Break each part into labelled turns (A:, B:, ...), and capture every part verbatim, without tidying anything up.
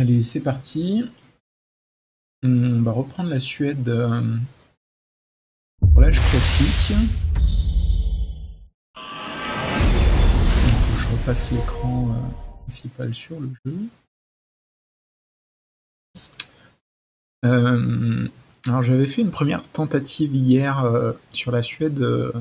A: Allez, c'est parti. On va reprendre la Suède euh, pour l'âge classique. Il faut que je repasse l'écran euh, principal sur le jeu. Euh, alors j'avais fait une première tentative hier euh, sur la Suède euh,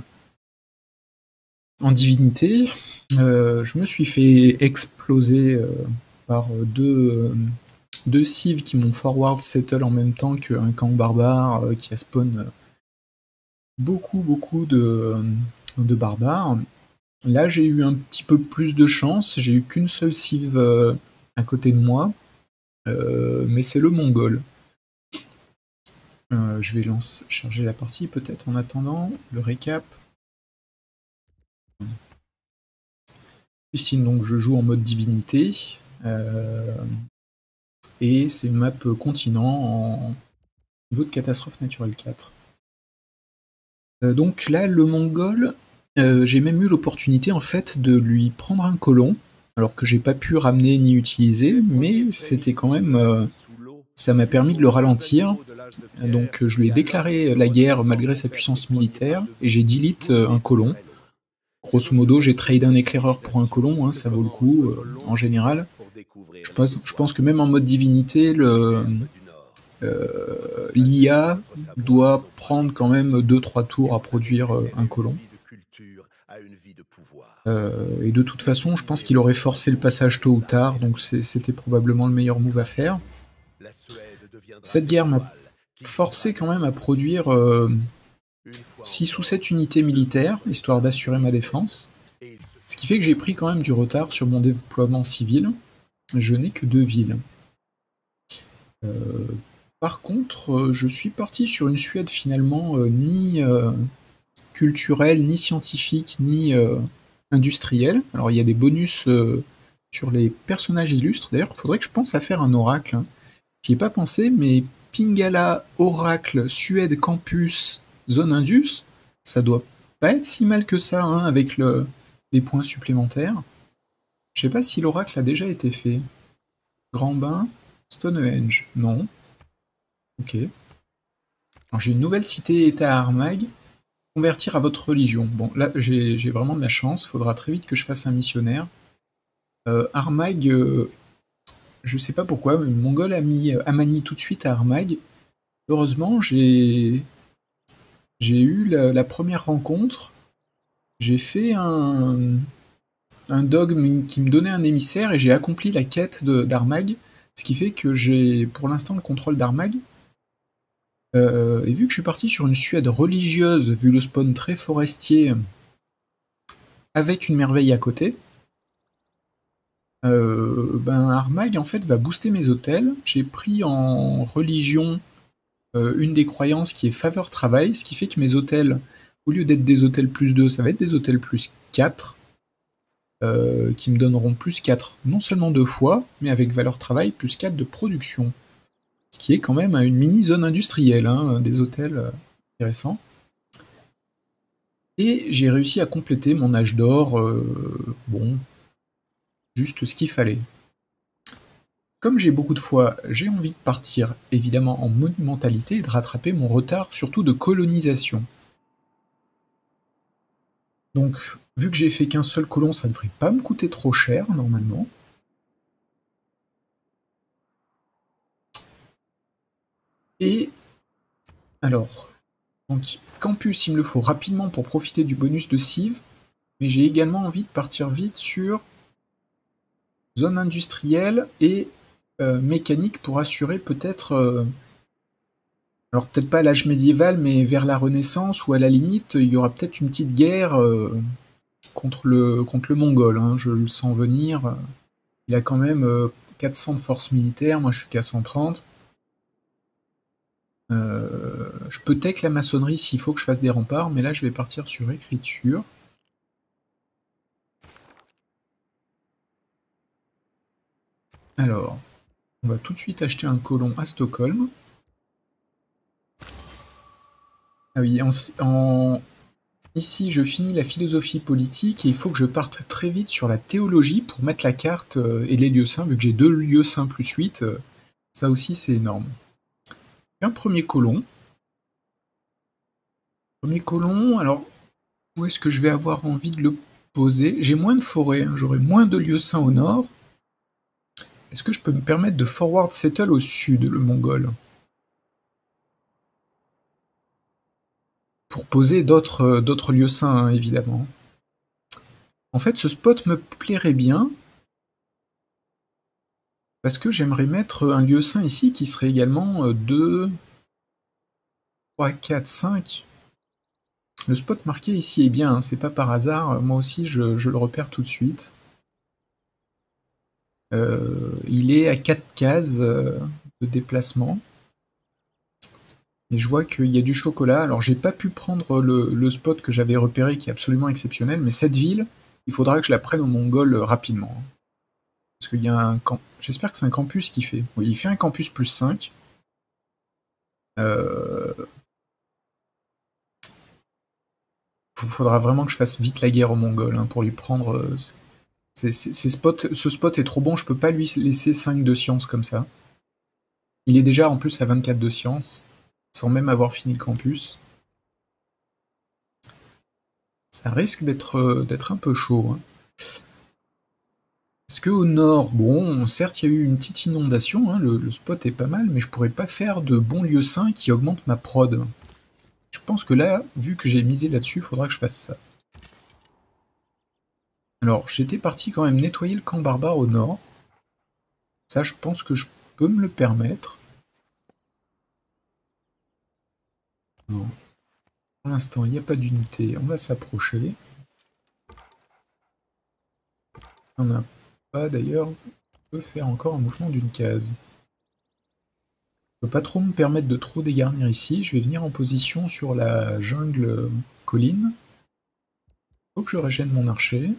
A: en divinité. Euh, je me suis fait exploser euh, par deux, euh, deux civs qui m'ont forward settle en même temps qu'un camp barbare euh, qui a spawn euh, beaucoup beaucoup de, de barbares. Là, j'ai eu un petit peu plus de chance, j'ai eu qu'une seule cive euh, à côté de moi, euh, mais c'est le mongol. Euh, je vais lancer, charger la partie peut-être en attendant, le récap. Ici, donc, je joue en mode divinité, euh, et c'est une map continent en niveau de catastrophe naturelle quatre. Euh, donc là, le mongol, euh, j'ai même eu l'opportunité en fait de lui prendre un colon, alors que j'ai pas pu ramener ni utiliser, mais c'était quand même... Euh, ça m'a permis de le ralentir, donc je lui ai déclaré la guerre malgré sa puissance militaire, et j'ai delete un colon. Grosso modo, j'ai trade un éclaireur pour un colon, hein, ça vaut le coup, euh, en général. Je pense, je pense que même en mode divinité, le, euh, l'I A doit prendre quand même deux trois tours à produire euh, un colon. Euh, et de toute façon, je pense qu'il aurait forcé le passage tôt ou tard, donc c'était probablement le meilleur move à faire. Cette guerre m'a forcé quand même à produire euh, six ou sept unités militaires, histoire d'assurer ma défense. Ce qui fait que j'ai pris quand même du retard sur mon déploiement civil. Je n'ai que deux villes. Euh, par contre, euh, je suis parti sur une Suède finalement euh, ni euh, culturelle, ni scientifique, ni euh, industrielle. Alors il y a des bonus euh, sur les personnages illustres. D'ailleurs, il faudrait que je pense à faire un oracle. Hein. J'y ai pas pensé, mais Pingala, Oracle, Suède, Campus, Zone Indus, ça doit pas être si mal que ça, hein, avec le, les points supplémentaires. Je sais pas si l'Oracle a déjà été fait. Grand Bain, Stonehenge, non. Ok. Alors j'ai une nouvelle cité-état à Armagh. Convertir à votre religion. Bon, là j'ai vraiment de la chance, faudra très vite que je fasse un missionnaire. Euh, Armagh, euh, je sais pas pourquoi, mais Mongol a mis Amani tout de suite à Armagh. Heureusement, j'ai j'ai eu la, la première rencontre. J'ai fait un, un dogme qui me donnait un émissaire et j'ai accompli la quête d'Armagh, ce qui fait que j'ai pour l'instant le contrôle d'Armagh. Euh, et vu que je suis parti sur une Suède religieuse, vu le spawn très forestier, avec une merveille à côté, euh, ben Armagh en fait va booster mes hôtels. J'ai pris en religion euh, une des croyances qui est faveur travail, ce qui fait que mes hôtels, au lieu d'être des hôtels plus deux, ça va être des hôtels plus quatre, euh, qui me donneront plus quatre, non seulement deux fois, mais avec valeur travail plus quatre de production. Ce qui est quand même une mini zone industrielle, hein, des hôtels euh, intéressants. Et j'ai réussi à compléter mon âge d'or, euh, bon, juste ce qu'il fallait. Comme j'ai beaucoup de foi, j'ai envie de partir évidemment en monumentalité et de rattraper mon retard, surtout de colonisation. Donc, vu que j'ai fait qu'un seul colon, ça devrait pas me coûter trop cher normalement. Et alors, donc campus, il me le faut rapidement pour profiter du bonus de cive, mais j'ai également envie de partir vite sur zone industrielle et euh, mécanique pour assurer peut-être, euh, alors peut-être pas à l'âge médiéval, mais vers la Renaissance, ou à la limite, il y aura peut-être une petite guerre euh, contre, le, contre le Mongol, hein, je le sens venir. Il a quand même euh, quatre cents de force militaire, moi je suis qu'à cent trente. Euh, je peux tech la maçonnerie s'il faut que je fasse des remparts, mais là je vais partir sur écriture. Alors, on va tout de suite acheter un colon à Stockholm. Ah oui, en, en, Ici, je finis la philosophie politique et il faut que je parte très vite sur la théologie pour mettre la carte euh, et les lieux saints, vu que j'ai deux lieux saints plus huit, euh, ça aussi c'est énorme. Un premier colon. Premier colon, alors où est-ce que je vais avoir envie de le poser? J'ai moins de forêt, hein, j'aurai moins de lieux saints au nord. Est-ce que je peux me permettre de forward settle au sud, le Mongol? Pour poser d'autres euh, d'autres lieux saints, hein, évidemment. En fait, ce spot me plairait bien, parce que j'aimerais mettre un lieu saint ici qui serait également euh, deux, trois, quatre, cinq. Le spot marqué ici est bien, hein, c'est pas par hasard, moi aussi je, je le repère tout de suite. Euh, il est à quatre cases euh, de déplacement. Et je vois qu'il y a du chocolat. Alors j'ai pas pu prendre le, le spot que j'avais repéré qui est absolument exceptionnel, mais cette ville, il faudra que je la prenne au Mongol rapidement. Parce qu'il y a un camp. J'espère que c'est un campus qui fait. Oui, il fait un campus plus cinq. Euh... Faudra vraiment que je fasse vite la guerre au Mongol hein, pour lui prendre. Euh, ces, ces, ces spots. Ce spot est trop bon, je peux pas lui laisser cinq de science comme ça. Il est déjà en plus à vingt-quatre de science, sans même avoir fini le campus. Ça risque d'être euh, d'être un peu chaud. Hein. Parce qu'au nord, bon, certes, il y a eu une petite inondation, hein, le, le spot est pas mal, mais je pourrais pas faire de bons lieux saints qui augmentent ma prod. Je pense que là, vu que j'ai misé là-dessus, il faudra que je fasse ça. Alors, j'étais parti quand même nettoyer le camp barbare au nord. Ça, je pense que je peux me le permettre. Non. Pour l'instant, il n'y a pas d'unité. On va s'approcher. On n'a pas d'ailleurs. On peut faire encore un mouvement d'une case. Je peux pas trop me permettre de trop dégarnir ici. Je vais venir en position sur la jungle colline. Faut que je régène mon archer.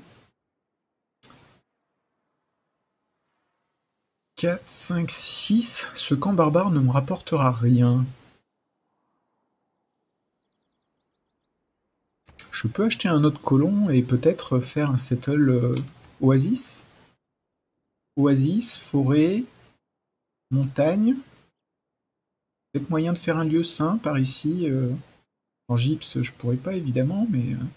A: quatre, cinq, six. Ce camp barbare ne me rapportera rien. Je peux acheter un autre colon et peut-être faire un settle euh, oasis. Oasis, forêt, montagne. Peut-être moyen de faire un lieu saint par ici. Euh, en gypse, je pourrais pas évidemment, mais... Euh...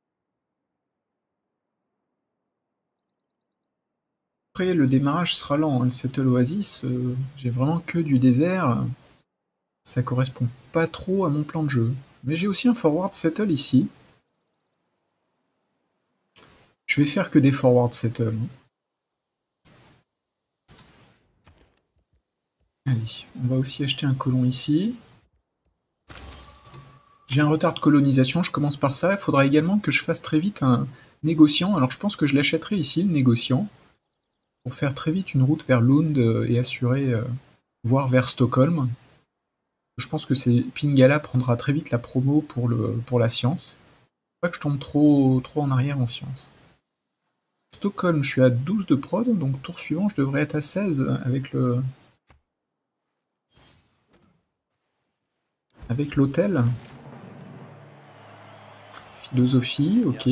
A: Après, le démarrage sera lent. Hein. Settle oasis, euh, j'ai vraiment que du désert. Ça correspond pas trop à mon plan de jeu. Mais j'ai aussi un forward settle ici. Je vais faire que des forward settle. Allez, on va aussi acheter un colon ici. J'ai un retard de colonisation, je commence par ça. Il faudra également que je fasse très vite un négociant. Alors je pense que je l'achèterai ici, le négociant, pour faire très vite une route vers Lund et assurer, euh, voire vers Stockholm. Je pense que c'est Pingala prendra très vite la promo pour, le, pour la science. Pas que je tombe trop, trop en arrière en science. Stockholm, je suis à douze de prod, donc tour suivant, je devrais être à seize avec le... Avec l'hôtel. Philosophie, ok.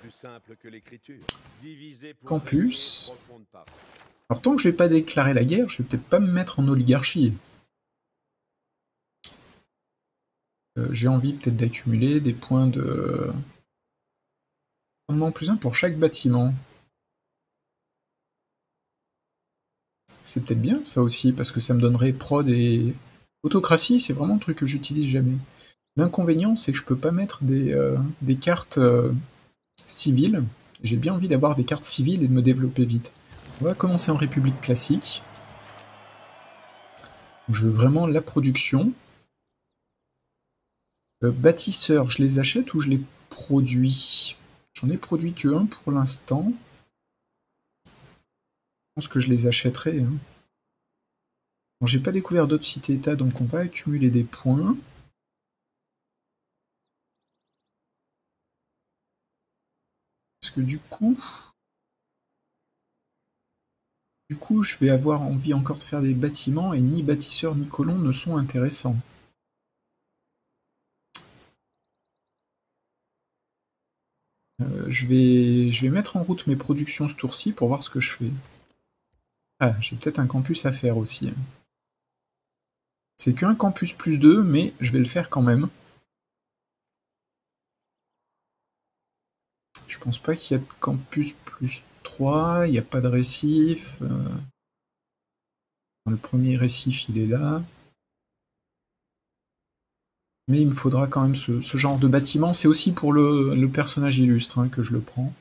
A: Campus. Alors tant que je vais pas déclarer la guerre, je vais peut-être pas me mettre en oligarchie. Euh, j'ai envie peut-être d'accumuler des points de... Commandement plus un pour chaque bâtiment. C'est peut-être bien ça aussi, parce que ça me donnerait prod et... Autocratie, c'est vraiment un truc que j'utilise jamais. L'inconvénient, c'est que je peux pas mettre des, euh, des cartes euh, civiles. J'ai bien envie d'avoir des cartes civiles et de me développer vite. On va commencer en République classique. Je veux vraiment la production. Euh, bâtisseurs, je les achète ou je les produis? J'en ai produit que un pour l'instant. Je pense que je les achèterai. Hein. Bon, j'ai pas découvert d'autres cités-états, donc on va accumuler des points. Parce que du coup... Du coup, je vais avoir envie encore de faire des bâtiments, et ni bâtisseurs ni colons ne sont intéressants. je vais, je vais mettre en route mes productions ce tour-ci pour voir ce que je fais. Ah, j'ai peut-être un campus à faire aussi. C'est qu'un campus plus deux, mais je vais le faire quand même. Je pense pas qu'il y a de campus plus trois, il n'y a pas de récif. Euh... Le premier récif, il est là. Mais il me faudra quand même ce, ce genre de bâtiment. C'est aussi pour le, le personnage illustre hein, que je le prends.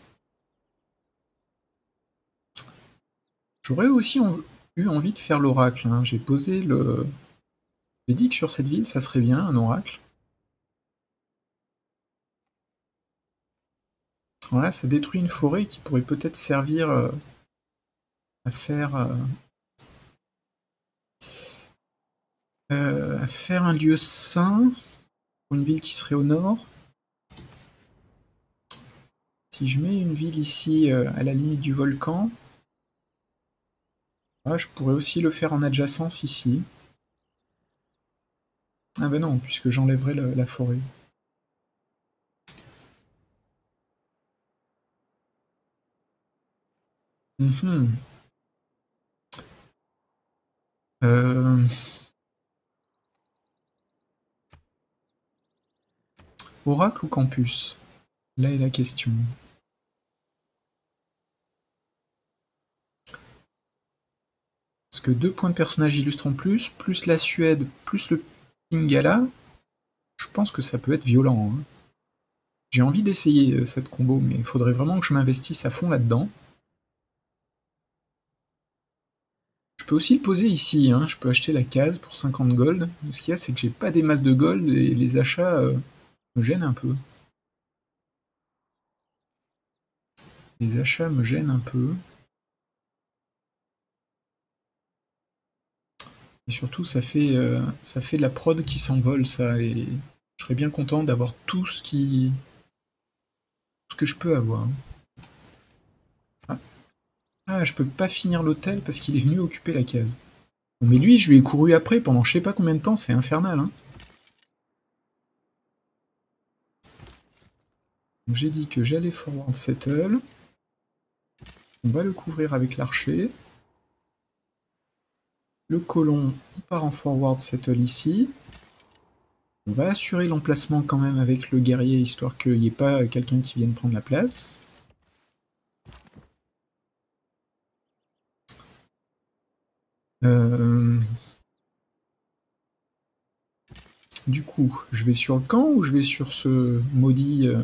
A: J'aurais aussi en, eu envie de faire l'oracle. Hein. J'ai posé le... J'ai dit que sur cette ville, ça serait bien, un oracle. Voilà, ça détruit une forêt qui pourrait peut-être servir euh, à faire... Euh, euh, à faire un lieu sain pour une ville qui serait au nord. Si je mets une ville ici euh, à la limite du volcan, ah, je pourrais aussi le faire en adjacence ici. Ah ben non, puisque j'enlèverais la, la forêt. Mmh. Euh... Oracle ou campus? Là est la question. Parce que deux points de personnage illustres en plus, plus la Suède, plus le Pingala, je pense que ça peut être violent. Hein. J'ai envie d'essayer cette combo, mais il faudrait vraiment que je m'investisse à fond là-dedans. Je peux aussi le poser ici, hein. Je peux acheter la case pour cinquante gold. Ce qu'il y a, c'est que j'ai pas des masses de gold et les achats euh, me gênent un peu. Les achats me gênent un peu. Et surtout, ça fait, euh, ça fait de la prod qui s'envole, ça. Et je serais bien content d'avoir tout ce qui... tout ce que je peux avoir. Ah, ah je peux pas finir l'hôtel parce qu'il est venu occuper la case. Bon, mais lui, je lui ai couru après pendant je sais pas combien de temps, c'est infernal. Hein. Donc j'ai dit que j'allais forward settle. On va le couvrir avec l'archer. Le colon, on part en forward settle ici. On va assurer l'emplacement quand même avec le guerrier, histoire qu'il n'y ait pas quelqu'un qui vienne prendre la place. Euh... Du coup, je vais sur le camp ou je vais sur ce maudit, euh...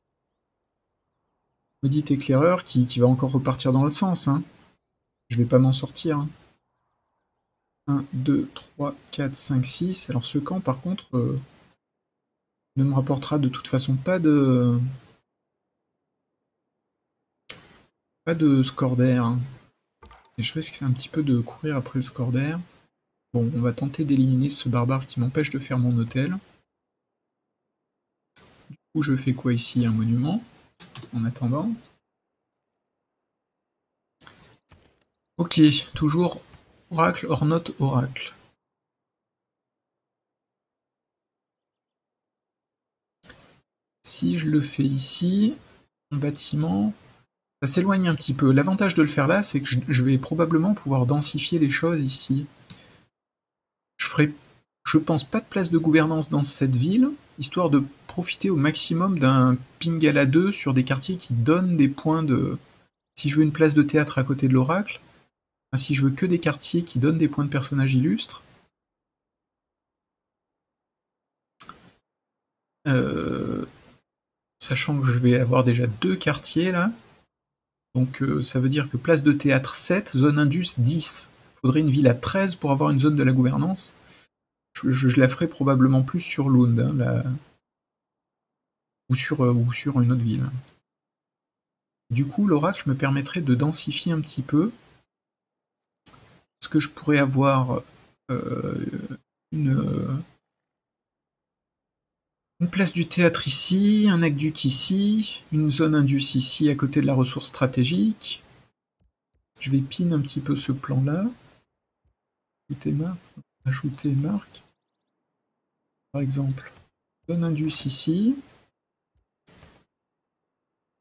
A: maudit éclaireur qui, qui va encore repartir dans l'autre sens. Hein. Je vais pas m'en sortir. Hein. un, deux, trois, quatre, cinq, six. Alors ce camp, par contre, euh, ne me rapportera de toute façon pas de... pas de score d'air. Hein. Et je risque un petit peu de courir après le score d'air. Bon, on va tenter d'éliminer ce barbare qui m'empêche de faire mon hôtel. Du coup, je fais quoi ici? Un monument, en attendant. Ok, toujours oracle or not oracle. Si je le fais ici, mon bâtiment, ça s'éloigne un petit peu. L'avantage de le faire là, c'est que je vais probablement pouvoir densifier les choses ici. Je ferai, je pense, pas de place de gouvernance dans cette ville, histoire de profiter au maximum d'un Pingala deux sur des quartiers qui donnent des points de... Si je veux une place de théâtre à côté de l'oracle, si je veux que des quartiers qui donnent des points de personnages illustres, euh, sachant que je vais avoir déjà deux quartiers là, donc euh, ça veut dire que place de théâtre sept, zone indus dix. Il faudrait une ville à treize pour avoir une zone de la gouvernance. Je, je, je la ferai probablement plus sur Lund, hein, la... ou, sur, euh, ou sur une autre ville. Du coup, l'oracle me permettrait de densifier un petit peu. Est-ce que je pourrais avoir euh, une, une place du théâtre ici, un aqueduc ici, une zone indus ici à côté de la ressource stratégique. Je vais pin un petit peu ce plan-là. Ajouter marque. Ajouter marque. Par exemple, zone indus ici.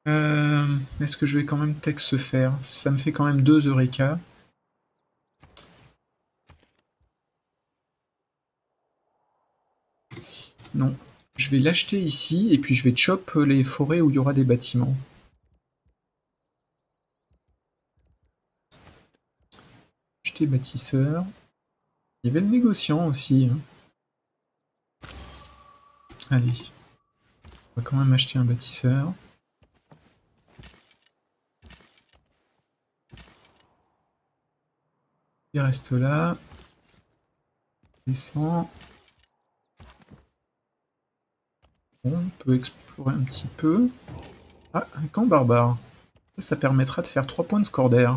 A: Euh, Est-ce que je vais quand même tech se faire? Ça me fait quand même deux Eureka. Non. Je vais l'acheter ici, et puis je vais chop les forêts où il y aura des bâtiments. Acheter bâtisseur. Il y avait le négociant aussi. Hein. Allez. On va quand même acheter un bâtisseur. Il reste là. Descend. Bon, on peut explorer un petit peu. Ah, un camp barbare. Ça, ça permettra de faire trois points de score d'air.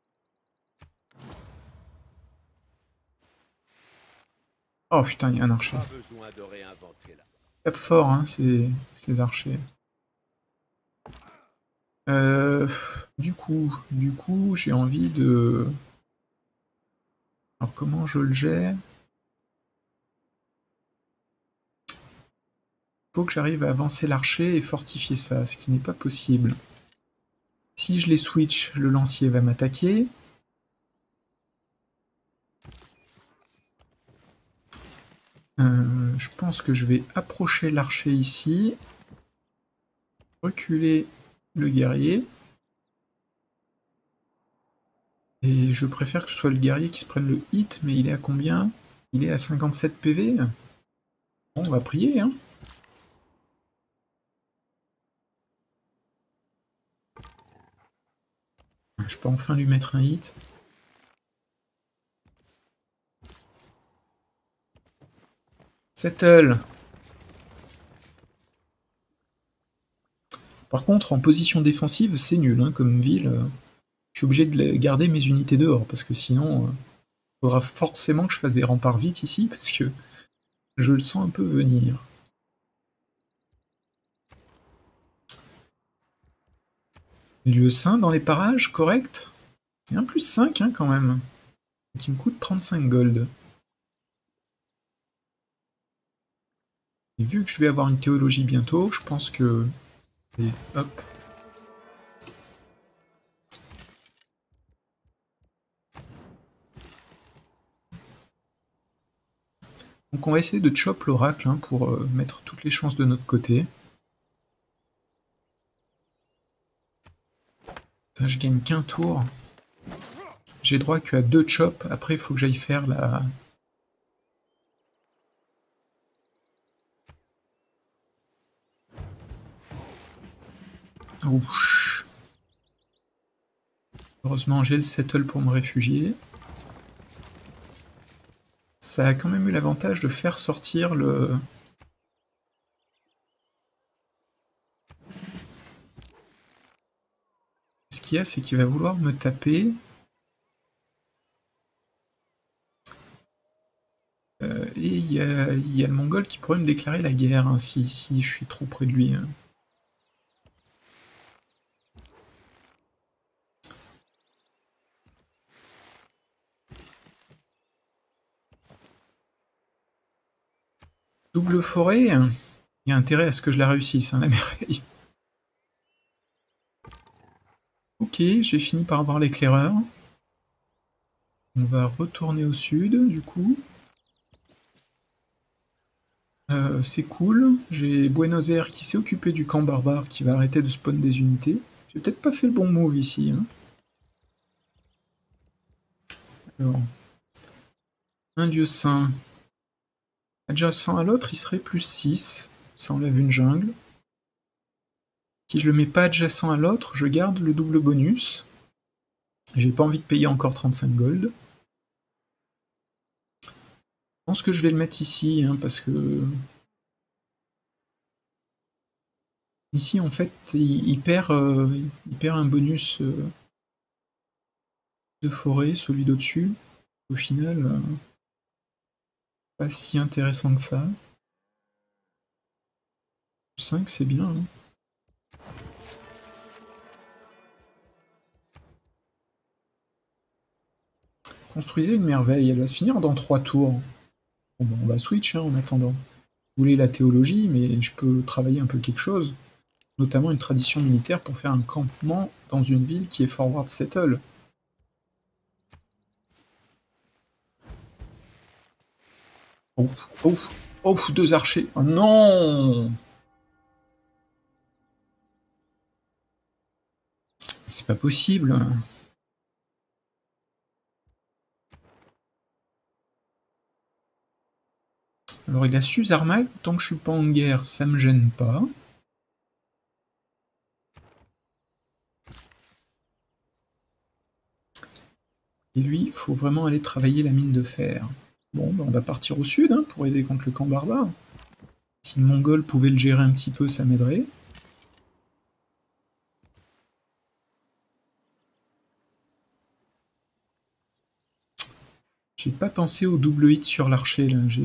A: Oh putain, il y a un archer.
B: Pas besoin de réinventer la.
A: Cap fort, hein, ces, ces archers. Euh, du coup, du coup, j'ai envie de... Alors comment je le gère? Faut que j'arrive à avancer l'archer et fortifier ça, ce qui n'est pas possible. Si je les switch, le lancier va m'attaquer. Euh, je pense que je vais approcher l'archer ici. Reculer le guerrier. Et je préfère que ce soit le guerrier qui se prenne le hit, mais il est à combien? Il est à cinquante-sept P V. Bon, on va prier, hein. Je peux enfin lui mettre un hit. Settle. Par contre, en position défensive, c'est nul, hein, comme ville. Je suis obligé de garder mes unités dehors, parce que sinon, il faudra forcément que je fasse des remparts vite ici, parce que je le sens un peu venir. Lieu saint dans les parages, correct. Et un plus cinq, hein, quand même. Qui me coûte trente-cinq gold. Et vu que je vais avoir une théologie bientôt, je pense que... Et hop. Donc on va essayer de chop l'oracle hein, pour euh, mettre toutes les chances de notre côté. Ça, je gagne qu'un tour. J'ai droit qu'à deux chops. Après, il faut que j'aille faire la... Ouch. Heureusement, j'ai le settle pour me réfugier. Ça a quand même eu l'avantage de faire sortir le... Ce qu'il y a, c'est qu'il va vouloir me taper. Euh, et il y, a, il y a le Mongol qui pourrait me déclarer la guerre hein, si, si je suis trop près de lui. Hein. Double forêt, il y a intérêt à ce que je la réussisse, hein, la merveille. Ok, j'ai fini par avoir l'éclaireur. On va retourner au sud, du coup. Euh, c'est cool. J'ai Buenos Aires qui s'est occupé du camp barbare, qui va arrêter de spawn des unités. J'ai peut-être pas fait le bon move ici. Hein. Alors, un dieu saint. Adjacent à l'autre, il serait plus six. Ça enlève une jungle. Si je le mets pas adjacent à l'autre, je garde le double bonus. J'ai pas envie de payer encore trente-cinq gold. Je pense que je vais le mettre ici, hein, parce que... Ici, en fait, il, il, perd, euh, il perd un bonus euh, de forêt, celui d'au-dessus. Au final, euh, pas si intéressant que ça. cinq, c'est bien. Hein. Construisez une merveille, elle va se finir dans trois tours. Bon, ben, on va switch hein, en attendant. Vous voulez la théologie, mais je peux travailler un peu quelque chose. notamment une tradition militaire pour faire un campement dans une ville qui est forward settle. Oh, oh, oh, deux archers. Oh non! C'est pas possible. Alors il a su Armag, tant que je suis pas en guerre, ça me gêne pas. Et lui, il faut vraiment aller travailler la mine de fer. Bon, ben on va partir au sud hein, pour aider contre le camp barbare. Si le Mongol pouvait le gérer un petit peu, ça m'aiderait. J'ai pas pensé au double hit sur l'archer, là. J'ai...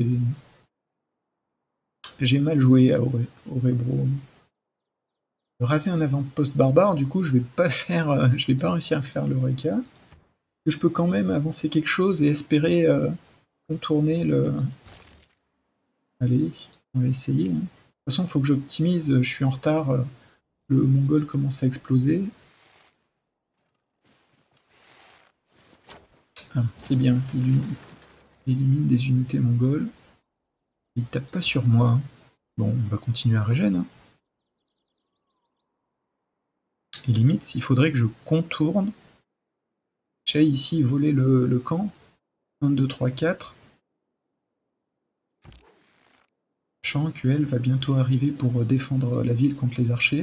A: J'ai mal joué à Orebro. Raser un avant-poste barbare, du coup, je vais pas faire... Euh, je vais pas réussir à faire l'Eureka. Je peux quand même avancer quelque chose et espérer euh, contourner le... Allez, on va essayer. Hein. De toute façon, il faut que j'optimise, je suis en retard. Euh, le Mongol commence à exploser. Ah, c'est bien, il, il élimine des unités mongoles. Il tape pas sur moi. Hein. Bon, on va continuer à régène. Hein. Et limite, il faudrait que je contourne. J'aille ici voler le, le camp. un, deux, trois, quatre. Sachant qu'elle va bientôt arriver pour défendre la ville contre les archers.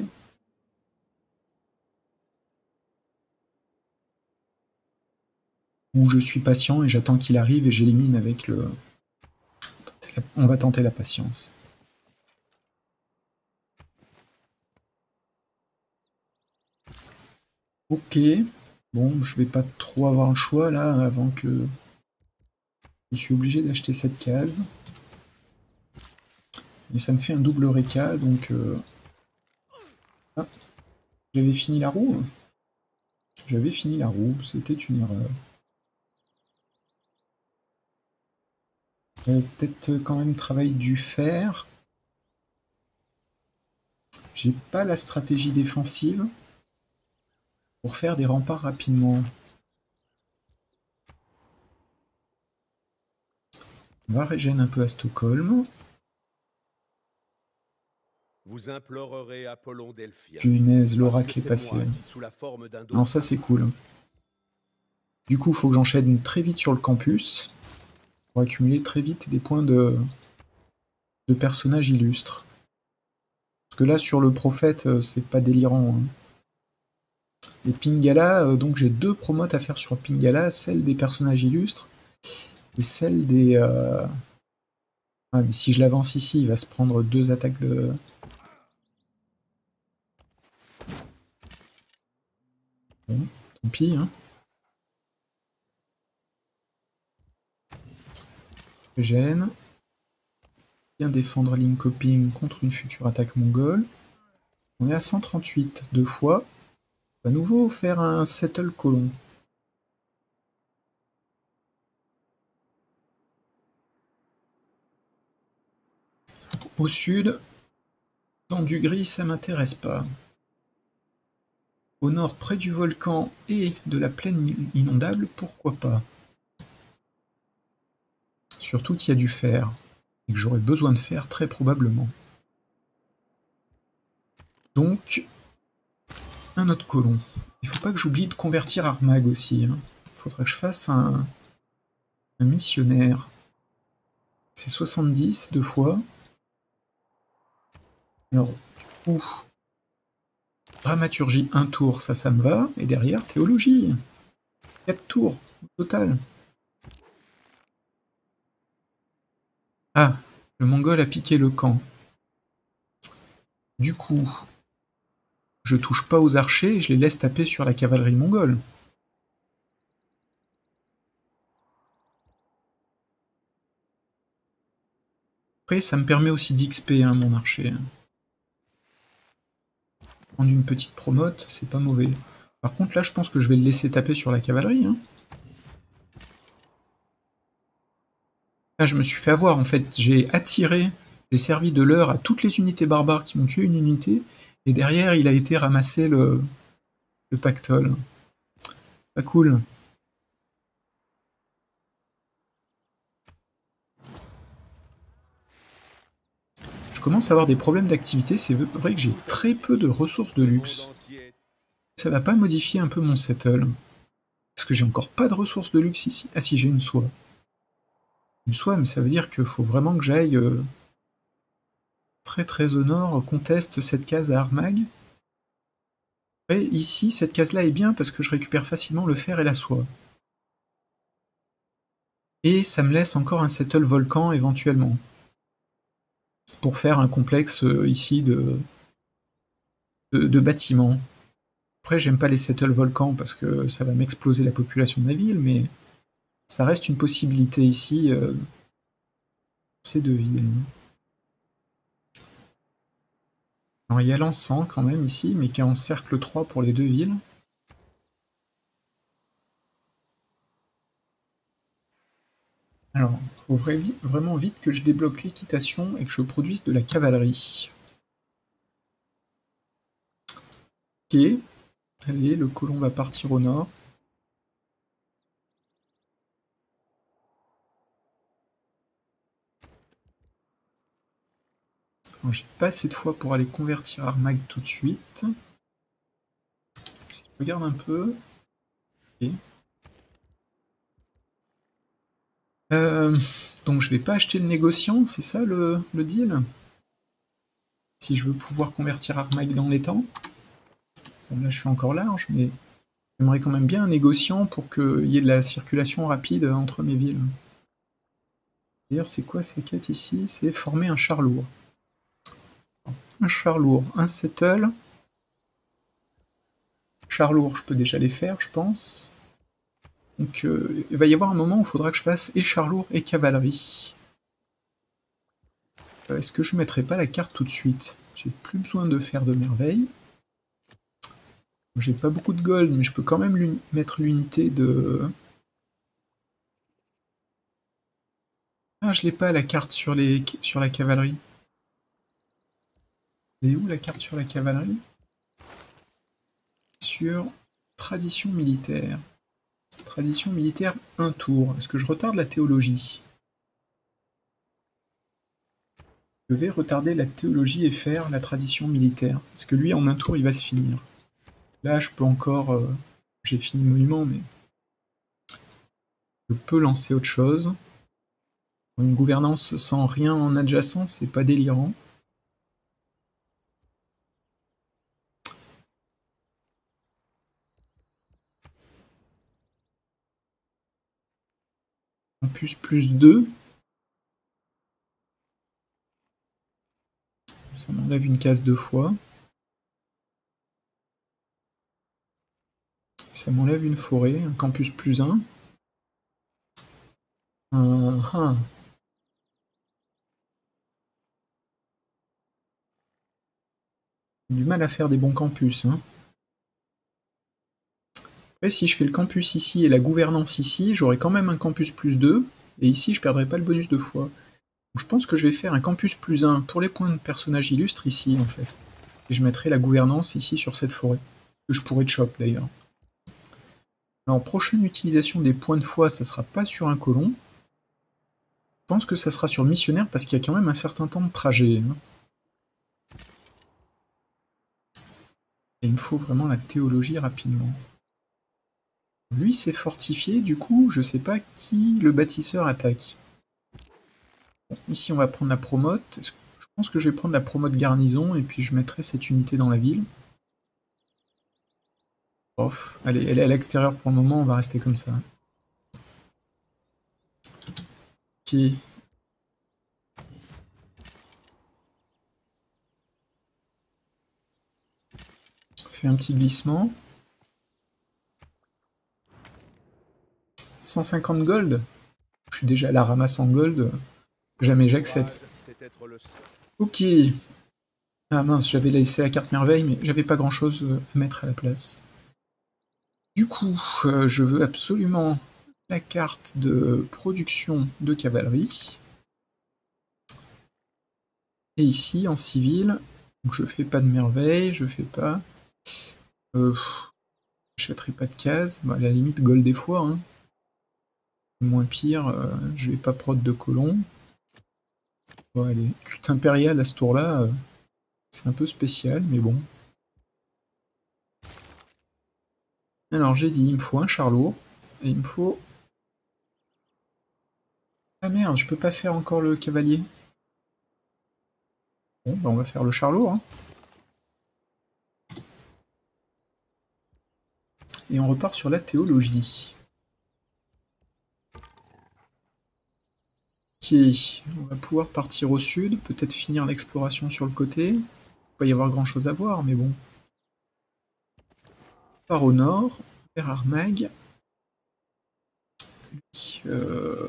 A: Ou je suis patient et j'attends qu'il arrive et j'élimine avec le... On va tenter la patience. Ok. Bon, je vais pas trop avoir le choix là avant que... Je suis obligé d'acheter cette case. Et ça me fait un double Reka, donc... Euh... Ah, j'avais fini la roue. J'avais fini la roue, c'était une erreur. Euh, Peut-être quand même travail du fer. J'ai pas la stratégie défensive pour faire des remparts rapidement. On va régénérer un peu à Stockholm.
B: Vous implorerez Apollon Delphien.
A: Punaise, l'oracle est passé. Non, ça c'est cool. Du coup, il faut que j'enchaîne très vite sur le campus pour accumuler très vite des points de, de personnages illustres. Parce que là, sur le prophète, c'est pas délirant. Hein. Et Pingala, donc j'ai deux promotes à faire sur Pingala, celle des personnages illustres et celle des... Euh... Ah, mais si je l'avance ici, il va se prendre deux attaques de... Bon, tant pis, hein. Gêne. Bien défendre Linkoping contre une future attaque mongole. On est à cent trente-huit, deux fois. On va à nouveau faire un settle colon. Au sud, dans du gris, ça m'intéresse pas. Au nord, près du volcan et de la plaine inondable, pourquoi pas. Surtout qu'il y a du fer, et que j'aurai besoin de fer très probablement. Donc, un autre colon. Il faut pas que j'oublie de convertir Armag aussi. Hein. Il faudra que je fasse un, un missionnaire. C'est soixante-dix deux fois. Alors, du coup, dramaturgie un tour, ça, ça me va. Et derrière, théologie. quatre tours au total. Ah, le Mongol a piqué le camp. Du coup, je touche pas aux archers et je les laisse taper sur la cavalerie mongole. Après, ça me permet aussi d'X P, hein, mon archer. Prendre une petite promote, c'est pas mauvais. Par contre, là, je pense que je vais le laisser taper sur la cavalerie. Hein. Là, je me suis fait avoir, en fait. J'ai attiré, j'ai servi de leurre à toutes les unités barbares qui m'ont tué une unité, Et derrière, il a été ramasser le, le pactole. Pas cool. Je commence à avoir des problèmes d'activité. C'est vrai que j'ai très peu de ressources de luxe. Ça va pas modifier un peu mon settle? Parce que j'ai encore pas de ressources de luxe ici. Ah si, j'ai une soie. Une soie, mais ça veut dire qu'il faut vraiment que j'aille euh, très très au nord, conteste cette case à Armag. Et ici, cette case-là est bien parce que je récupère facilement le fer et la soie. Et ça me laisse encore un settle volcan éventuellement. Pour faire un complexe euh, ici de, de, de bâtiments. Après, j'aime pas les settle volcans parce que ça va m'exploser la population de ma ville, mais ça reste une possibilité ici euh, pour ces deux villes. Alors il y a l'encens quand même ici, mais qui est en cercle trois pour les deux villes. Alors, il faut vraiment vite que je débloque l'équitation et que je produise de la cavalerie. Ok, allez, le colon va partir au nord. J'ai pas assez de fois pour aller convertir Armag tout de suite. Si je regarde un peu. Okay. Euh, donc je vais pas acheter le négociant, c'est ça le, le deal? Si je veux pouvoir convertir Armag dans les temps. Bon, là je suis encore large, mais j'aimerais quand même bien un négociant pour qu'il y ait de la circulation rapide entre mes villes. D'ailleurs, c'est quoi ces quêtes ici? C'est former un char lourd. Un char lourd, un settle. Char lourd, je peux déjà les faire, je pense. Donc euh, il va y avoir un moment où il faudra que je fasse et char lourd et cavalerie. Euh, Est-ce que je ne mettrai pas la carte tout de suite? J'ai plus besoin de faire de merveilles. J'ai pas beaucoup de gold, mais je peux quand même mettre l'unité de... Ah, je l'ai pas la carte sur, les... sur la cavalerie. Elle est où la carte sur la cavalerie? Sur tradition militaire. Tradition militaire, un tour. Est-ce que je retarde la théologie? Je vais retarder la théologie et faire la tradition militaire. Parce que lui, en un tour, il va se finir. Là, je peux encore... Euh... J'ai fini le monument, mais... Je peux lancer autre chose. Une gouvernance sans rien en adjacent, c'est pas délirant. Campus plus deux. Ça m'enlève une case deux fois. Ça m'enlève une forêt, un campus plus un. Uh -huh. Du mal à faire des bons campus. Hein. Après, si je fais le campus ici et la gouvernance ici, j'aurai quand même un campus plus deux. Et ici, je perdrai pas le bonus deux fois. Donc, je pense que je vais faire un campus plus un pour les points de personnages illustres ici, en fait. Et je mettrai la gouvernance ici sur cette forêt. Que je pourrais chop d'ailleurs. Alors, prochaine utilisation des points de foi, ça sera pas sur un colon. Je pense que ça sera sur missionnaire parce qu'il y a quand même un certain temps de trajet. Hein. Et il me faut vraiment la théologie rapidement. Lui s'est fortifié, du coup, je sais pas qui le bâtisseur attaque. Bon, ici, on va prendre la promote. Je pense que je vais prendre la promote garnison et puis je mettrai cette unité dans la ville. Off. Allez, elle est à l'extérieur pour le moment, on va rester comme ça. Ok. On fait un petit glissement. cent cinquante gold. Je suis déjà à la ramasse en gold. Jamais j'accepte. Ok. Ah mince, j'avais laissé la carte merveille, mais j'avais pas grand chose à mettre à la place. Du coup, euh, je veux absolument la carte de production de cavalerie. Et ici, en civil, Donc je fais pas de merveille, je fais pas... Euh, j'achèterai pas de cases, bah, à la limite gold des fois, hein. Moins pire, euh, je vais pas prod de colons. Bon allez, culte impérial à ce tour-là, euh, c'est un peu spécial, mais bon. Alors j'ai dit, il me faut un char lourd, et il me faut... Ah merde, je peux pas faire encore le cavalier. Bon, bah on va faire le char lourd, hein. Et on repart sur la théologie. Ok, on va pouvoir partir au sud, peut-être finir l'exploration sur le côté. Il ne va pas y avoir grand chose à voir, mais bon. On part au nord, vers Armag. Euh...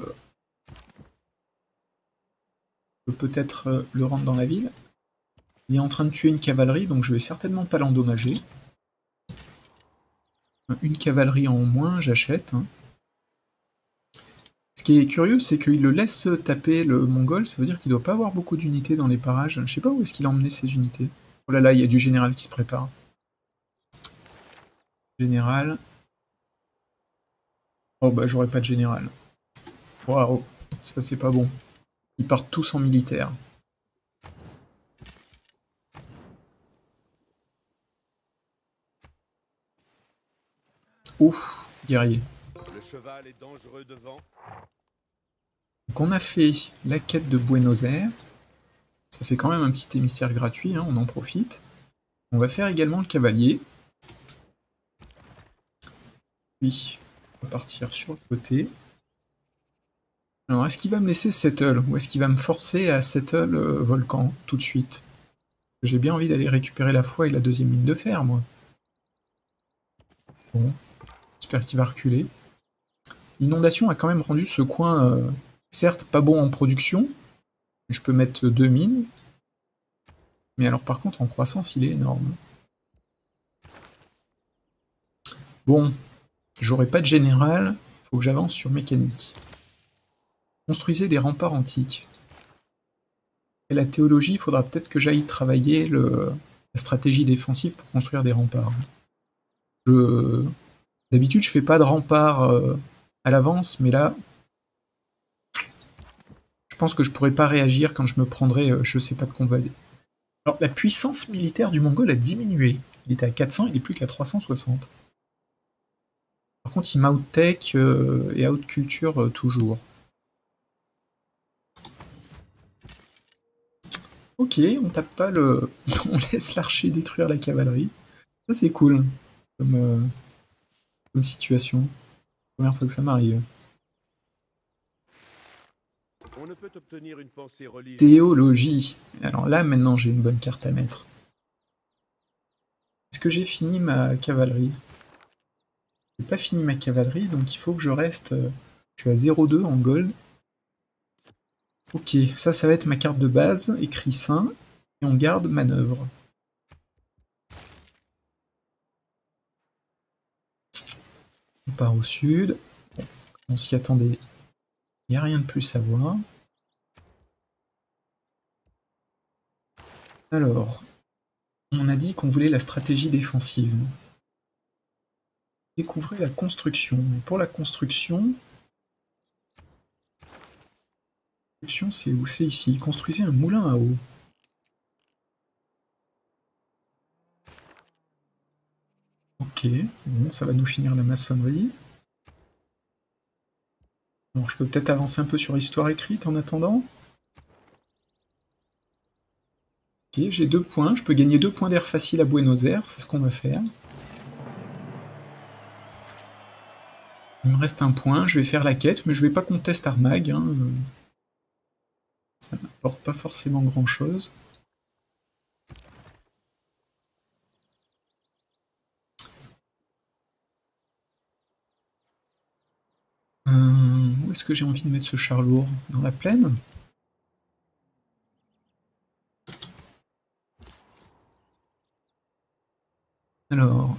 A: On peut peut-être euh, le rendre dans la ville. Il est en train de tuer une cavalerie, donc je vais certainement pas l'endommager. Une cavalerie en moins, j'achète. Hein. Ce qui est curieux, c'est qu'il le laisse taper le mongol, ça veut dire qu'il doit pas avoir beaucoup d'unités dans les parages. Je sais pas où est-ce qu'il a emmené ses unités. Oh là là, il y a du général qui se prépare. Général. Oh bah j'aurais pas de général. Waouh, ça c'est pas bon. Ils partent tous en militaire. Ouf, guerrier.
B: Le cheval est dangereux devant.
A: Donc on a fait la quête de Buenos Aires. Ça fait quand même un petit émissaire gratuit, hein, on en profite. On va faire également le cavalier. Puis, on va partir sur le côté. Alors, est-ce qu'il va me laisser settle ou est-ce qu'il va me forcer à settle euh, volcan tout de suite? J'ai bien envie d'aller récupérer la foi et la deuxième mine de fer, moi. Bon, j'espère qu'il va reculer. L'inondation a quand même rendu ce coin, euh, certes pas bon en production. Je peux mettre deux mines. Mais alors par contre, en croissance, il est énorme. Bon, j'aurai pas de général, faut que j'avance sur mécanique. Construisez des remparts antiques. Et la théologie, il faudra peut-être que j'aille travailler le... la stratégie défensive pour construire des remparts. Je... D'habitude, je fais pas de remparts euh, à l'avance, mais là, je pense que je pourrais pas réagir quand je me prendrais euh, je sais pas de convoiter. Alors, la puissance militaire du Mongol a diminué. Il était à quatre cents, il est plus qu'à trois cent soixante. Par contre, il m'outtech euh, et outculture euh, toujours. Ok, on tape pas le... on laisse l'archer détruire la cavalerie. Ça, c'est cool comme, euh, comme situation. Première fois que ça m'arrive.
B: On ne peut obtenir une pensée religieuse.
A: Théologie. Alors là, maintenant, j'ai une bonne carte à mettre. Est-ce que j'ai fini ma cavalerie? J'ai pas fini ma cavalerie, donc il faut que je reste... euh, je suis à zéro virgule deux en gold. Ok, ça, ça va être ma carte de base, écrit saint, et on garde manœuvre. On part au sud. Bon, on s'y attendait. Il n'y a rien de plus à voir. Alors, on a dit qu'on voulait la stratégie défensive. Découvrez la construction. Et pour la construction... Construction, c'est où? C'est ici. Construisez un moulin à eau. Ok, bon, ça va nous finir la maçonnerie. Bon, je peux peut-être avancer un peu sur l'histoire écrite en attendant. Ok, j'ai deux points. Je peux gagner deux points d'air facile à Buenos Aires. C'est ce qu'on va faire. Il me reste un point. Je vais faire la quête, mais je vais pas qu'on teste Armag. Hein. Ça n'apporte pas forcément grand-chose. Euh, où est-ce que j'ai envie de mettre ce char lourd? Dans la plaine? Alors...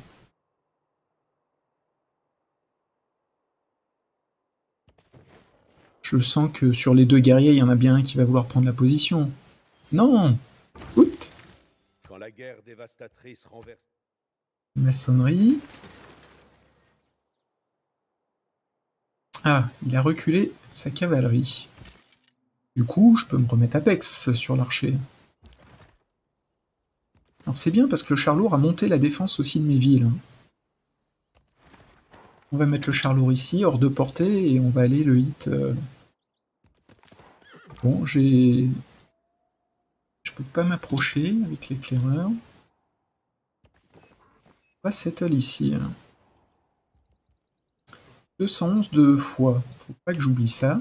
A: Je sens que sur les deux guerriers, il y en a bien un qui va vouloir prendre la position. Non! Outt!
B: La guerre dévastatrice renverse.
A: Maçonnerie. Ah, il a reculé sa cavalerie. Du coup, je peux me remettre à Pex sur l'archer. Alors c'est bien parce que le char lourd a monté la défense aussi de mes villes. On va mettre le char lourd ici, hors de portée, et on va aller le hit... Euh... Bon, j'ai... Je peux pas m'approcher avec l'éclaireur. On va settle ici. deux cent onze de foi. Faut pas que j'oublie ça.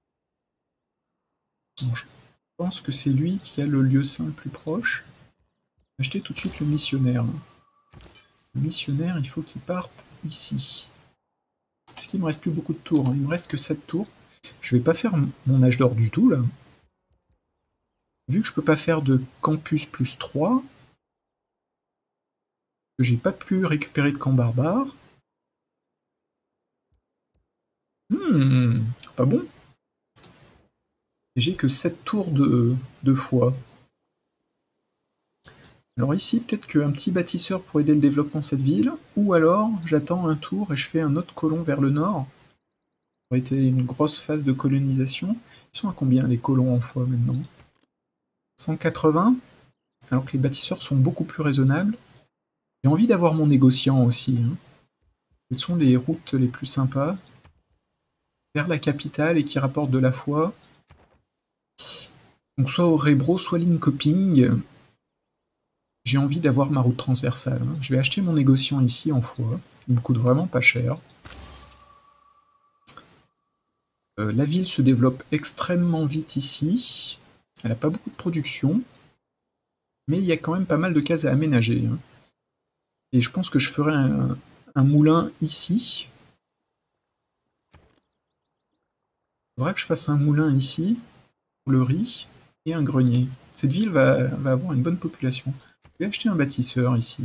A: Bon, je pense que c'est lui qui a le lieu saint le plus proche. Acheter tout de suite le missionnaire. Le missionnaire, il faut qu'il parte ici. Parce qu'il me reste plus beaucoup de tours. Hein. Il me reste que sept tours. Je vais pas faire mon âge d'or du tout, là. Vu que je peux pas faire de campus plus trois, que j'ai pas pu récupérer de camp barbare. Hmm, pas bon. J'ai que sept tours de, de foi. Alors ici, peut-être qu'un petit bâtisseur pour aider le développement de cette ville, ou alors j'attends un tour et je fais un autre colon vers le nord. Ça aurait été une grosse phase de colonisation. Ils sont à combien les colons en foi maintenant? cent quatre-vingts? Alors que les bâtisseurs sont beaucoup plus raisonnables. J'ai envie d'avoir mon négociant aussi. Hein. Quelles sont les routes les plus sympas? Vers la capitale et qui rapportent de la foi. Donc soit au Rebro, soit Linkoping. J'ai envie d'avoir ma route transversale. Hein. Je vais acheter mon négociant ici en foi. Il me coûte vraiment pas cher. Euh, la ville se développe extrêmement vite ici. Elle n'a pas beaucoup de production. Mais il y a quand même pas mal de cases à aménager. Hein. Et je pense que je ferai un, un moulin ici. Il faudra que je fasse un moulin ici, pour le riz, et un grenier. Cette ville va, va avoir une bonne population. Je vais acheter un bâtisseur ici.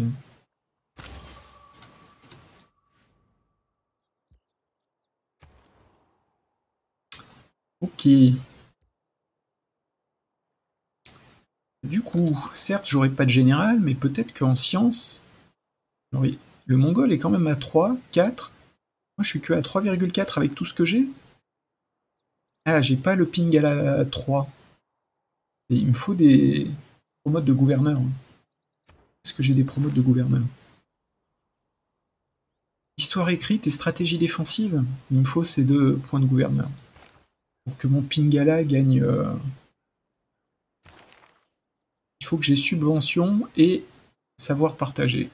A: Ok. Du coup, certes, j'aurai pas de général, mais peut-être qu'en sciences... Oui, le mongol est quand même à trois, quatre. Moi, je suis que à trois virgule quatre avec tout ce que j'ai. Ah, j'ai pas le ping à la trois. Et il me faut des promotes de gouverneur. Est-ce que j'ai des promotes de gouverneur? Histoire écrite et stratégie défensive. Il me faut ces deux points de gouverneur. Pour que mon pingala gagne... Euh... Il faut que j'ai subvention et savoir partager.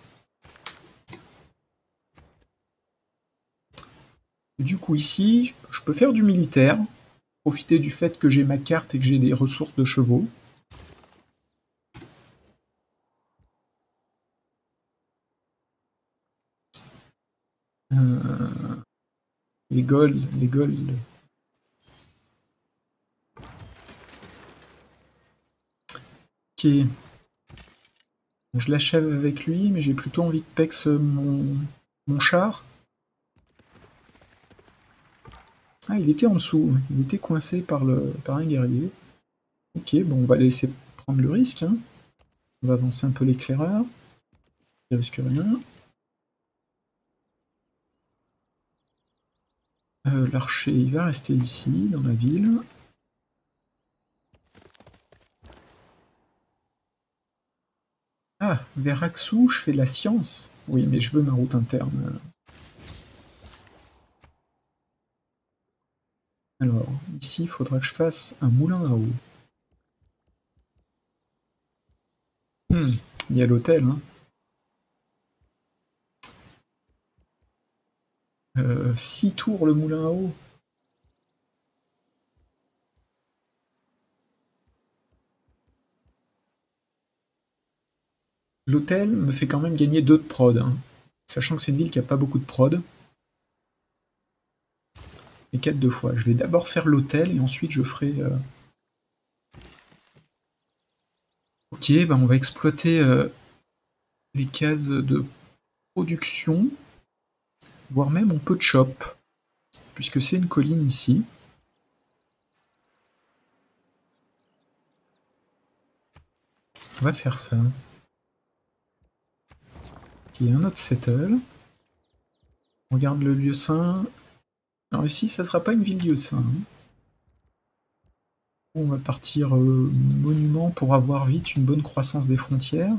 A: Du coup, ici, je peux faire du militaire. Profiter du fait que j'ai ma carte et que j'ai des ressources de chevaux. Euh, les Gauls, les Gauls. Ok. Bon, je l'achève avec lui, mais j'ai plutôt envie de pex mon, mon char. Ah, il était en dessous. Il était coincé par, le, par un guerrier. Ok, bon, on va laisser prendre le risque. Hein. On va avancer un peu l'éclaireur. Il risque rien. Euh, L'archer, il va rester ici, dans la ville. Ah, vers Axou, je fais de la science. Oui, mais je veux ma route interne. Alors, ici, il faudra que je fasse un moulin à eau. Hmm, il y a l'hôtel. Hein. Euh, six tours le moulin à eau. L'hôtel me fait quand même gagner deux de prod. Hein. Sachant que c'est une ville qui a pas beaucoup de prod. Et quatre deux fois. Je vais d'abord faire l'hôtel et ensuite je ferai... Euh... Ok, bah on va exploiter euh, les cases de production. Voire même on peut chop. Puisque c'est une colline ici. On va faire ça. Ok, un autre settle. On regarde le lieu saint. Alors ici, ça sera pas une ville lieu saint. Hein. On va partir euh, monument pour avoir vite une bonne croissance des frontières.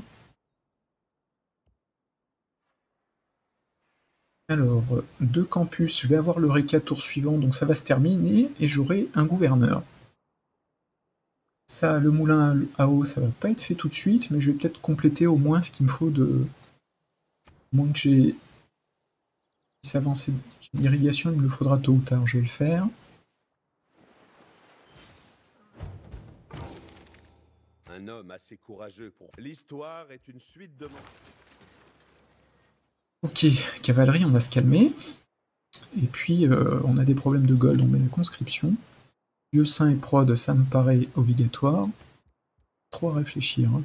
A: Alors, deux campus, je vais avoir le réca tour suivant, donc ça va se terminer, et j'aurai un gouverneur. Ça, le moulin à eau, ça va pas être fait tout de suite, mais je vais peut-être compléter au moins ce qu'il me faut de... Au moins que j'ai... Si avancé d'irrigation, il me le faudra tôt ou tard, je vais le faire.
B: Un homme assez courageux pour... L'histoire est une suite de...
A: Ok, cavalerie, on va se calmer. Et puis, euh, on a des problèmes de gold, on met la conscription. Lieu saint et prod, ça me paraît obligatoire. Trop à réfléchir. Hein.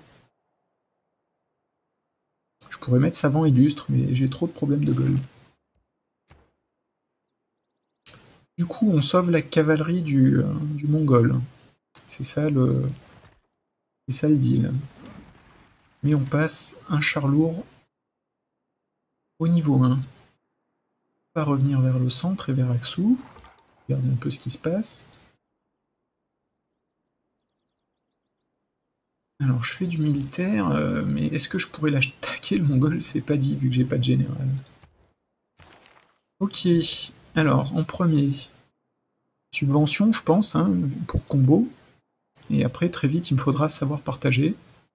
A: Je pourrais mettre savant illustre, mais j'ai trop de problèmes de gold. Du coup, on sauve la cavalerie du, euh, du Mongol. C'est ça le... C'est ça le deal. Mais on passe un char lourd au niveau un. On va revenir vers le centre et vers Aksu. Regardez un peu ce qui se passe. Alors, je fais du militaire, euh, mais est-ce que je pourrais l'attaquer, le Mongol? C'est pas dit, vu que j'ai pas de général. Ok, alors, en premier, subvention, je pense, hein, pour combo. Et après, très vite, il me faudra savoir partager.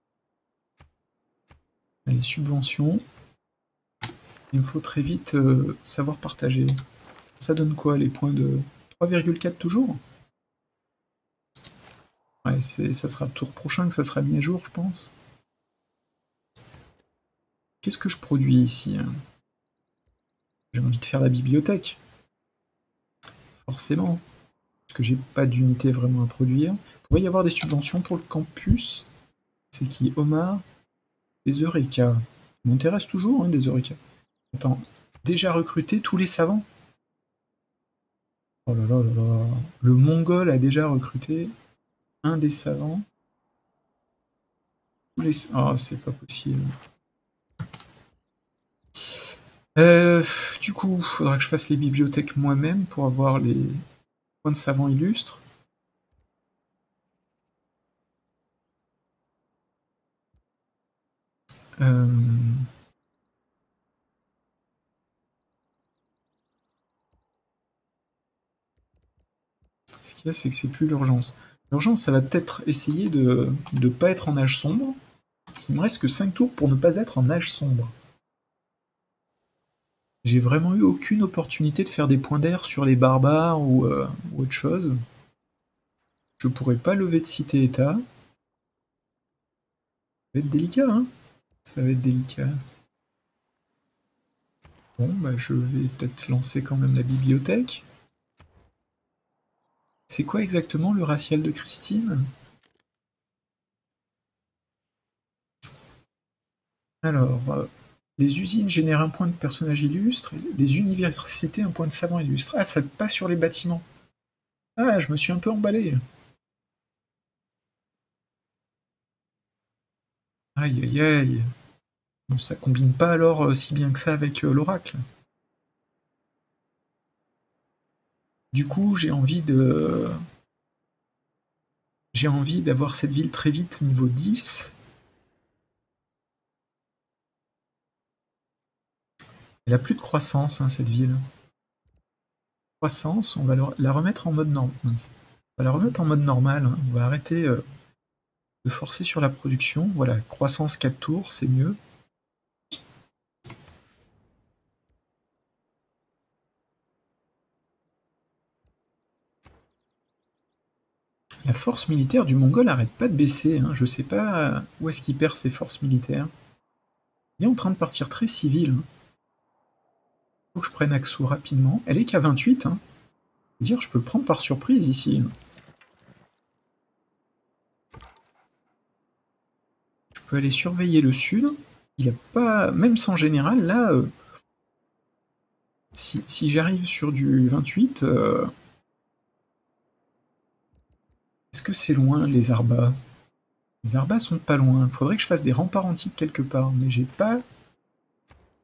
A: Allez, subvention. Il me faut très vite euh, savoir partager. Ça donne quoi, les points de... trois virgule quatre toujours? Ouais, ça sera le tour prochain que ça sera mis à jour, je pense. Qu'est-ce que je produis ici? J'ai envie de faire la bibliothèque. Forcément. Parce que j'ai pas d'unité vraiment à produire. Il pourrait y avoir des subventions pour le campus. C'est qui? Omar? Des Eureka. Ça m'intéresse toujours, hein, des Eureka. Attends, déjà recruté tous les savants? Oh là là là là. Le Mongol a déjà recruté un des savants. Tous les... Oh, c'est pas possible. Euh, du coup, il faudra que je fasse les bibliothèques moi-même pour avoir les points de savants illustres. Euh... Ce qu'il y a, c'est que c'est plus l'urgence. L'urgence, ça va peut-être essayer de ne pas être en âge sombre. Il me reste que cinq tours pour ne pas être en âge sombre. J'ai vraiment eu aucune opportunité de faire des points d'air sur les barbares ou, euh, ou autre chose. Je pourrais pas lever de cité-état. Ça va être délicat, hein. Ça va être délicat. Bon, bah je vais peut-être lancer quand même la bibliothèque. C'est quoi exactement le racial de Christine? Alors, euh, les usines génèrent un point de personnage illustre, les universités un point de savant illustre. Ah, ça passe sur les bâtiments. Ah, je me suis un peu emballé. Aïe aïe aïe. Bon, ça combine pas alors euh, si bien que ça avec euh, l'oracle. Du coup, j'ai envie de... J'ai envie d'avoir cette ville très vite niveau dix. Elle a plus de croissance, hein, cette ville. Croissance, on va la remettre en mode normal. On va la remettre en mode normal. Hein. On va arrêter euh, de forcer sur la production. Voilà, croissance quatre tours, c'est mieux. La force militaire du Mongol n'arrête pas de baisser. Hein. Je sais pas où est-ce qu'il perd ses forces militaires. Il est en train de partir très civil. Hein. Faut que je prenne Aksu rapidement. Elle est qu'à vingt-huit. Hein. Je veux dire, je peux le prendre par surprise ici. Hein. Je peux aller surveiller le sud. Il a pas... Même sans général, là... Euh... Si, si j'arrive sur du vingt-huit... Euh... Est-ce que c'est loin, les Arbas? Les Arbas sont pas loin. Faudrait que je fasse des remparts antiques quelque part, mais j'ai pas...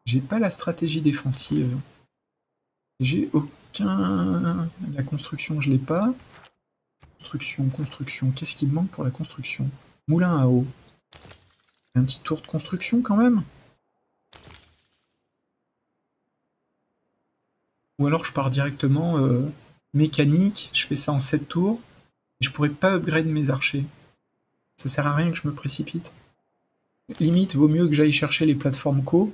A: J'ai pas la stratégie défensive. J'ai aucun... La construction, je l'ai pas. Construction, construction. Qu'est-ce qui me manque pour la construction? Moulin à eau. Un petit tour de construction quand même? Ou alors je pars directement euh, mécanique, je fais ça en sept tours, et je pourrais pas upgrade mes archers. Ça sert à rien que je me précipite. Limite, vaut mieux que j'aille chercher les plateformes co.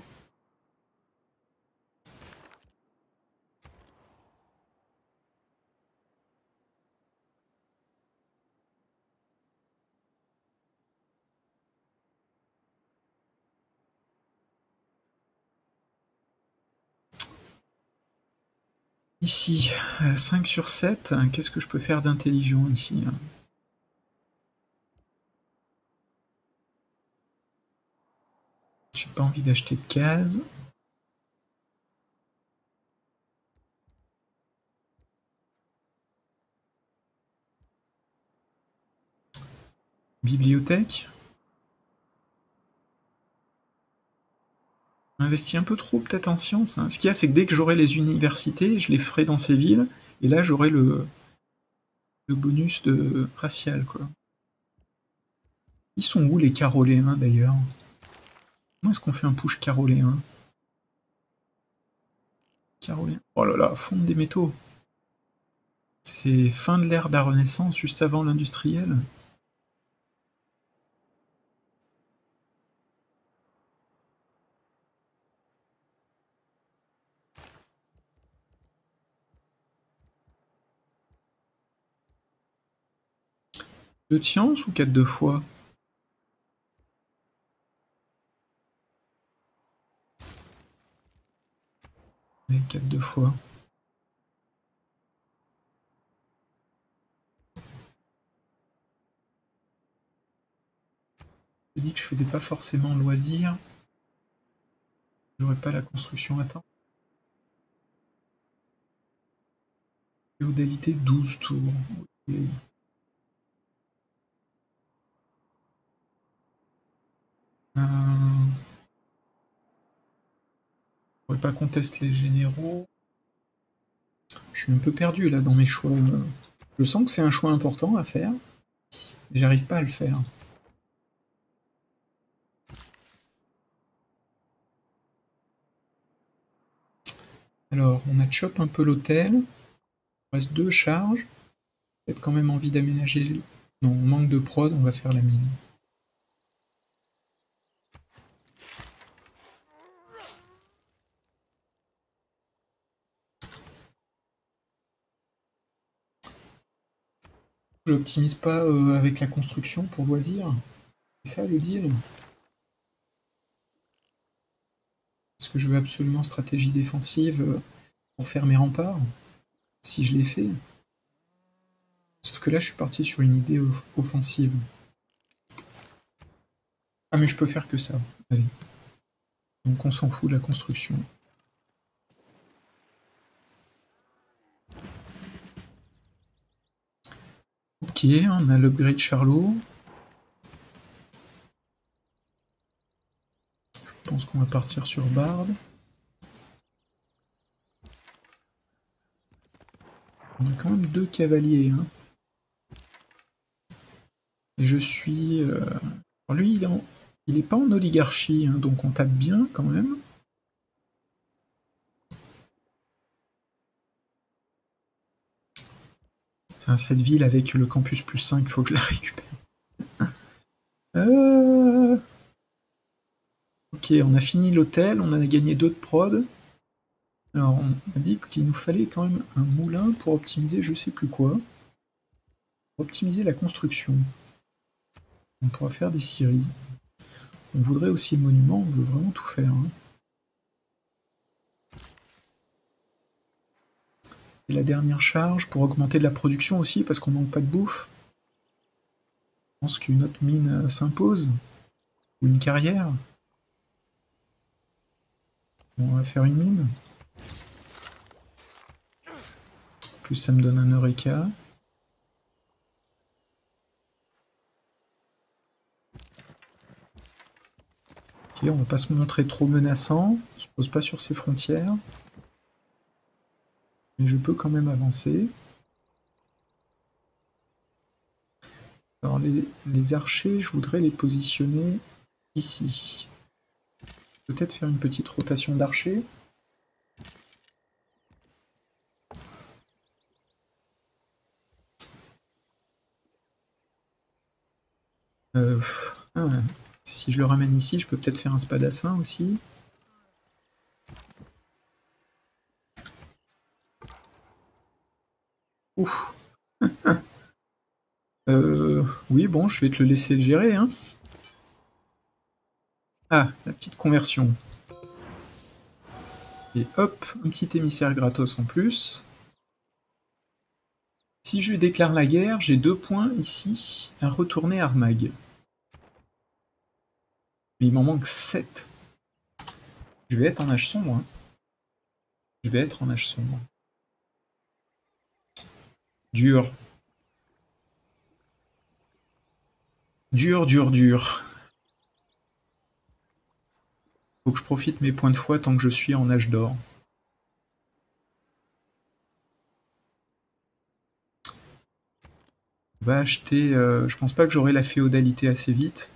A: Ici, euh, cinq sur sept, qu'est-ce que je peux faire d'intelligent ici? J'ai pas envie d'acheter de cases. Bibliothèque. Investi un peu trop peut-être en sciences. Hein. Ce qu'il y a, c'est que dès que j'aurai les universités, je les ferai dans ces villes, et là j'aurai le, le bonus de racial, quoi. Ils sont où les caroléens d'ailleurs? Comment est-ce qu'on fait un push caroléen? Caroléen. Oh là là, fonte des métaux. C'est fin de l'ère de la Renaissance, juste avant l'industriel. Deux de science ou quatre de foi? Oui, quatre de foi. Je dis que je faisais pas forcément loisir. J'aurais pas la construction à temps. Féodalité douze tours. Okay. Euh... Je pourrais pas contester les généraux. Je suis un peu perdu là dans mes choix. Je sens que c'est un choix important à faire, mais j'arrive pas à le faire. Alors, on a chop un peu l'hôtel. Il reste deux charges. Peut-être quand même envie d'aménager. Non, on manque de prod, on va faire la mine. J'optimise pas euh, avec la construction pour loisir. C'est ça le deal. Parce que je veux absolument stratégie défensive euh, pour faire mes remparts. Si je l'ai fait. Sauf que là, je suis parti sur une idée off offensive. Ah, mais je peux faire que ça. Allez. Donc on s'en fout de la construction. Ok, on a l'upgrade Charlot. Je pense qu'on va partir sur Bard. On a quand même deux cavaliers. Hein. Et je suis... Euh... Alors lui, il est, en... il est pas en oligarchie, hein, donc on tape bien quand même. Cette ville avec le campus plus cinq, il faut que je la récupère. euh... Ok, on a fini l'hôtel, on a gagné deux de prod. Alors, on a dit qu'il nous fallait quand même un moulin pour optimiser je sais plus quoi. Pour optimiser la construction. On pourra faire des scieries. On voudrait aussi le monument, on veut vraiment tout faire. Hein. Et la dernière charge pour augmenter de la production aussi, parce qu'on manque pas de bouffe. Je pense qu'une autre mine s'impose. Ou une carrière. Bon, on va faire une mine. En plus, ça me donne un Eureka. Ok, on va pas se montrer trop menaçant, on se pose pas sur ses frontières. Mais je peux quand même avancer. Alors les, les archers, je voudrais les positionner ici. Peut-être faire une petite rotation d'archers. Euh, ah, si je le ramène ici, je peux peut-être faire un spadassin aussi. Ouf. euh, oui, bon, je vais te le laisser le gérer. Hein. Ah, la petite conversion. Et hop, un petit émissaire gratos en plus. Si je déclare la guerre, j'ai deux points ici à retourner à Armag. Mais il m'en manque sept. Je vais être en âge sombre. Hein. Je vais être en âge sombre. Dur. Dur, dur, dur. Faut que je profite mes points de foi tant que je suis en âge d'or. On va acheter... Euh, je pense pas que j'aurai la féodalité assez vite.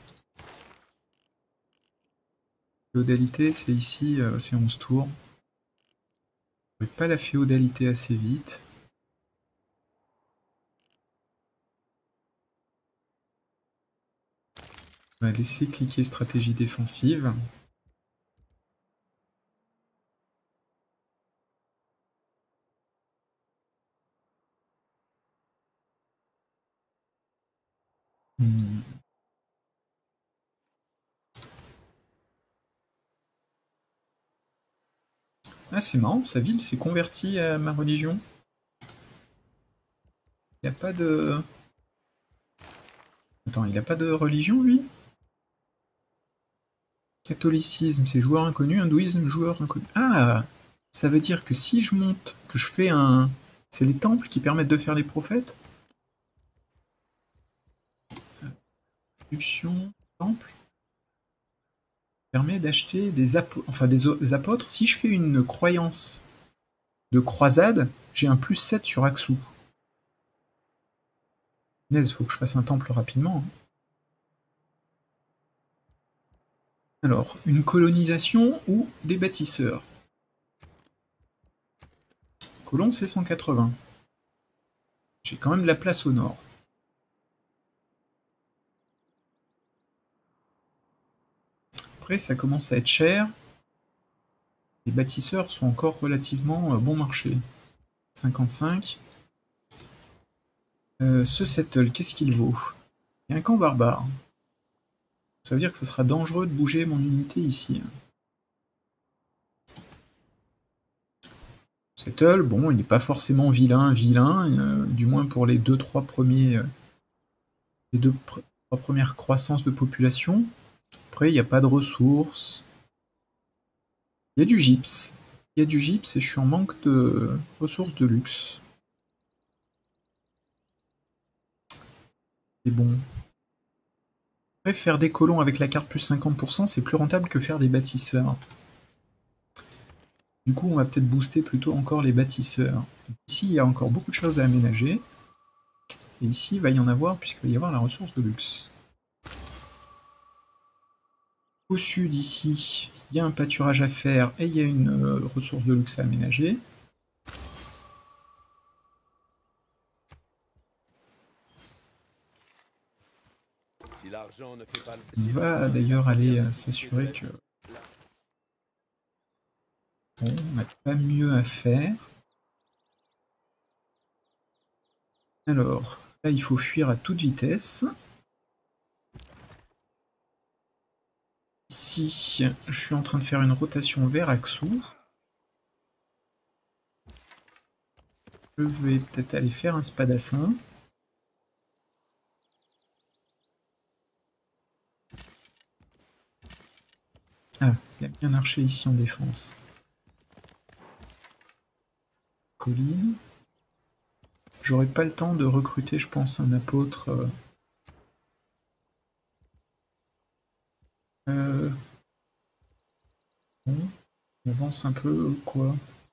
A: Féodalité, c'est ici, euh, c'est onze tours. J'aurai pas la féodalité assez vite. On va laisser cliquer stratégie défensive. Hmm. Ah, c'est marrant, sa ville s'est convertie à ma religion. Il n'y a pas de... Attends, il n'a pas de religion, lui? Catholicisme, c'est joueur inconnu. Hindouisme, joueur inconnu. Ah! Ça veut dire que si je monte, que je fais un... C'est les temples qui permettent de faire les prophètes? Production, temple. Permet d'acheter des, apo... enfin, des, des apôtres. Si je fais une croyance de croisade, j'ai un plus sept sur Aksu. Il faut que je fasse un temple rapidement. Alors, une colonisation ou des bâtisseurs? Colomb, c'est cent quatre-vingts. J'ai quand même de la place au nord. Après, ça commence à être cher. Les bâtisseurs sont encore relativement bon marché. cinquante-cinq. Euh, ce settle, qu'est-ce qu'il vaut? Il y a un camp barbare. Ça veut dire que ça sera dangereux de bouger mon unité ici. Settle, bon, il n'est pas forcément vilain, vilain, euh, du moins pour les deux, trois premiers, euh, les deux, trois premières croissances de population. Après, il n'y a pas de ressources. Il y a du gypse. Il y a du gypse et je suis en manque de ressources de luxe. C'est bon. Après, faire des colons avec la carte plus cinquante pour cent, c'est plus rentable que faire des bâtisseurs. Du coup, on va peut-être booster plutôt encore les bâtisseurs. Ici, il y a encore beaucoup de choses à aménager. Et ici, il va y en avoir, puisqu'il va y avoir la ressource de luxe. Au sud, ici, il y a un pâturage à faire et il y a une euh, ressource de luxe à aménager.
B: Si l'argent ne fait pas...
A: On va d'ailleurs aller euh, s'assurer que... Bon, on n'a pas mieux à faire. Alors, là, il faut fuir à toute vitesse. Ici, je suis en train de faire une rotation vers Aksu. Je vais peut-être aller faire un spadassin. Ah, il y a bien un archer ici en défense. Colline. J'aurai pas le temps de recruter, je pense, un apôtre. Euh... Euh... avance un peu, quoi.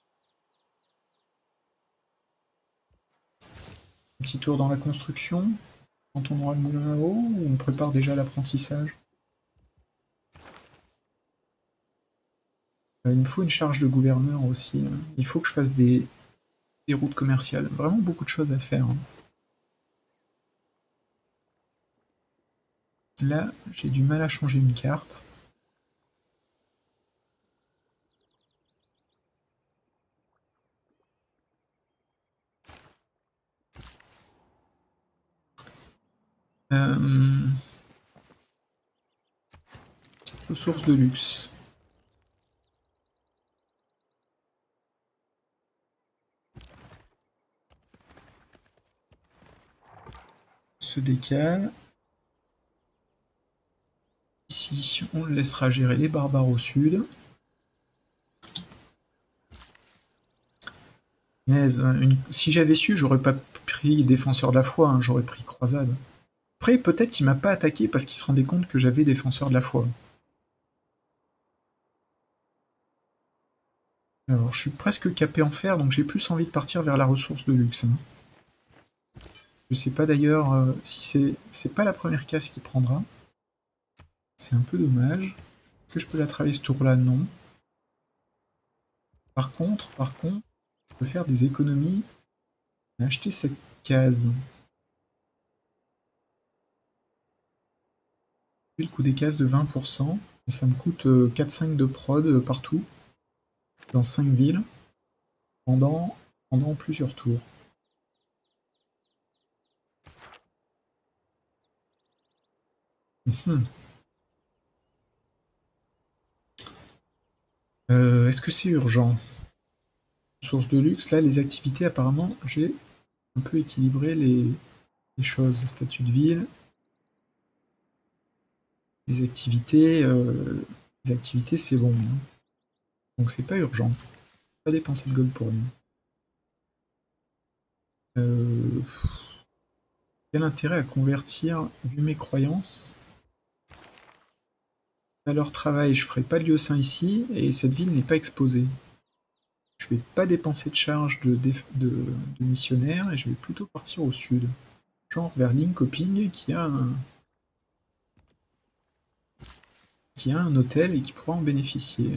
A: Un petit tour dans la construction, quand on aura le moulin à eau, ou on prépare déjà l'apprentissage? Il me faut une charge de gouverneur aussi. Il faut que je fasse des, des routes commerciales. Vraiment beaucoup de choses à faire. Là, j'ai du mal à changer une carte. Euh... Ressources de luxe. Se décale. Ici, on le laissera gérer les barbares au sud. Naise, une... si j'avais su, j'aurais pas pris défenseur de la foi, hein, j'aurais pris croisade. Après, peut-être qu'il m'a pas attaqué parce qu'il se rendait compte que j'avais défenseur de la foi. Alors, je suis presque capé en fer, donc j'ai plus envie de partir vers la ressource de luxe. Hein. Je sais pas d'ailleurs euh, si c'est c'est pas la première case qu'il prendra. C'est un peu dommage. Est-ce que je peux la travailler ce tour-là? Non. Par contre, par contre, je peux faire des économies et acheter cette case. Le coût des cases de vingt pour cent, et ça me coûte quatre cinq de prod partout, dans cinq villes, pendant, pendant plusieurs tours. Mmh. Euh, Est-ce que c'est urgent? Source de luxe, là, les activités, apparemment, j'ai un peu équilibré les, les choses. Statut de ville. Les activités, euh, les activités, c'est bon. Hein. Donc c'est pas urgent. Pas dépenser de gold pour rien. Euh, quel intérêt à convertir, vu mes croyances? À leur travail, je ferai pas de lieu saint ici, et cette ville n'est pas exposée. Je vais pas dépenser de charge de, de, de missionnaires, et je vais plutôt partir au sud. Genre vers Linkoping, qui a un, qui a un hôtel et qui pourra en bénéficier.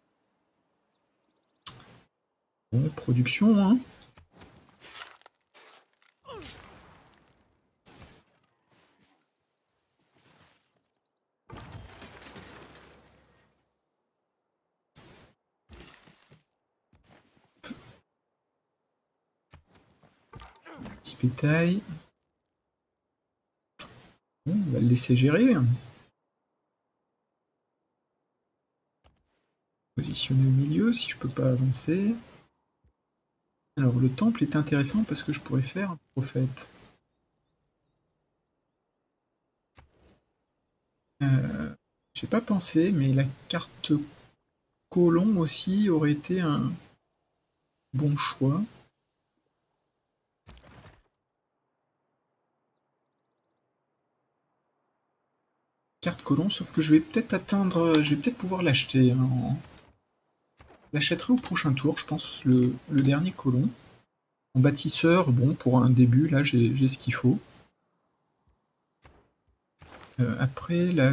A: Bon, production, hein. Petit bétail. Bon, on va le laisser gérer. Positionner au milieu si je peux pas avancer. Alors le temple est intéressant parce que je pourrais faire un prophète. Euh, J'ai pas pensé, mais la carte colon aussi aurait été un bon choix. Carte colon, sauf que je vais peut-être atteindre, je vais peut-être pouvoir l'acheter. Hein, en... Je l'achèterai au prochain tour, je pense, le, le dernier colon. En bâtisseur, bon, pour un début, là, j'ai ce qu'il faut. Euh, après, la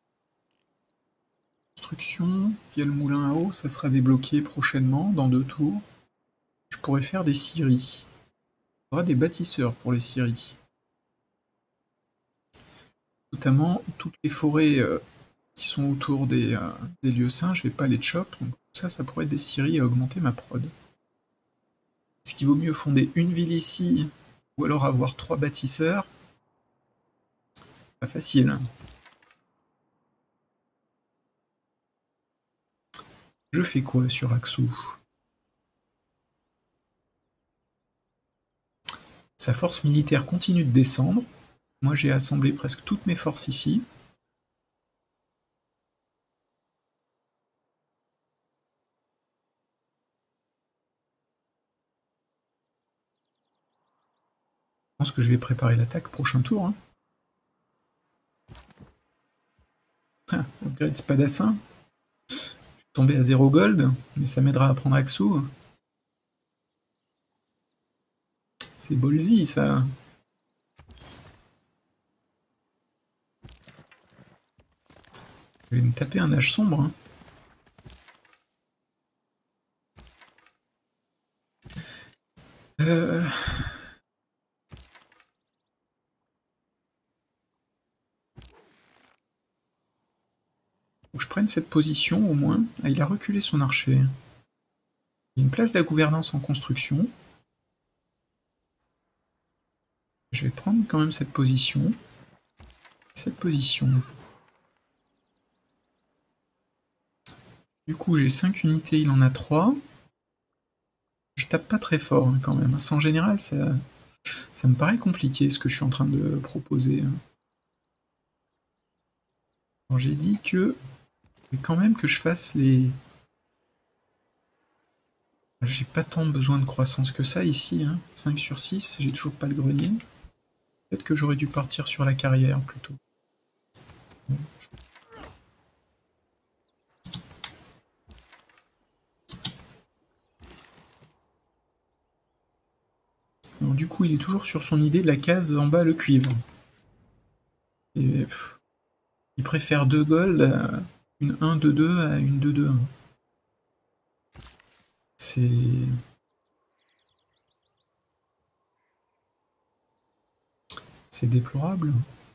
A: construction, via le moulin à eau, ça sera débloqué prochainement, dans deux tours. Je pourrais faire des scieries. Il y aura des bâtisseurs pour les scieries. Notamment, toutes les forêts euh, qui sont autour des, euh, des lieux saints, je vais pas les chop, donc tout ça, ça pourrait être des scieries à augmenter ma prod. Est-ce qu'il vaut mieux fonder une ville ici, ou alors avoir trois bâtisseurs? Pas facile. Je fais quoi sur Aksu? Sa force militaire continue de descendre. Moi, j'ai assemblé presque toutes mes forces ici. Je pense que je vais préparer l'attaque prochain tour. Hein. Ah, upgrade spadassin. Tomber à zéro gold, mais ça m'aidera à prendre Aksu. C'est ballsy, ça. Je vais me taper un âge sombre. Hein. Euh... Faut que je prenne cette position au moins. Ah, il a reculé son archer. Il y a une place de la gouvernance en construction. Je vais prendre quand même cette position. Cette position. Du coup, j'ai cinq unités, il en a trois. Je tape pas très fort hein, quand même. En général, ça, ça me paraît compliqué ce que je suis en train de proposer. J'ai dit que quand même que je fasse les... J'ai pas tant besoin de croissance que ça ici. Hein. cinq sur six, j'ai toujours pas le grenier. Peut-être que j'aurais dû partir sur la carrière plutôt. Bon, je... Alors, du coup, il est toujours sur son idée de la case en bas, le cuivre. Et, pff, il préfère deux gold à une un deux deux à une deux deux un. C'est... C'est déplorable.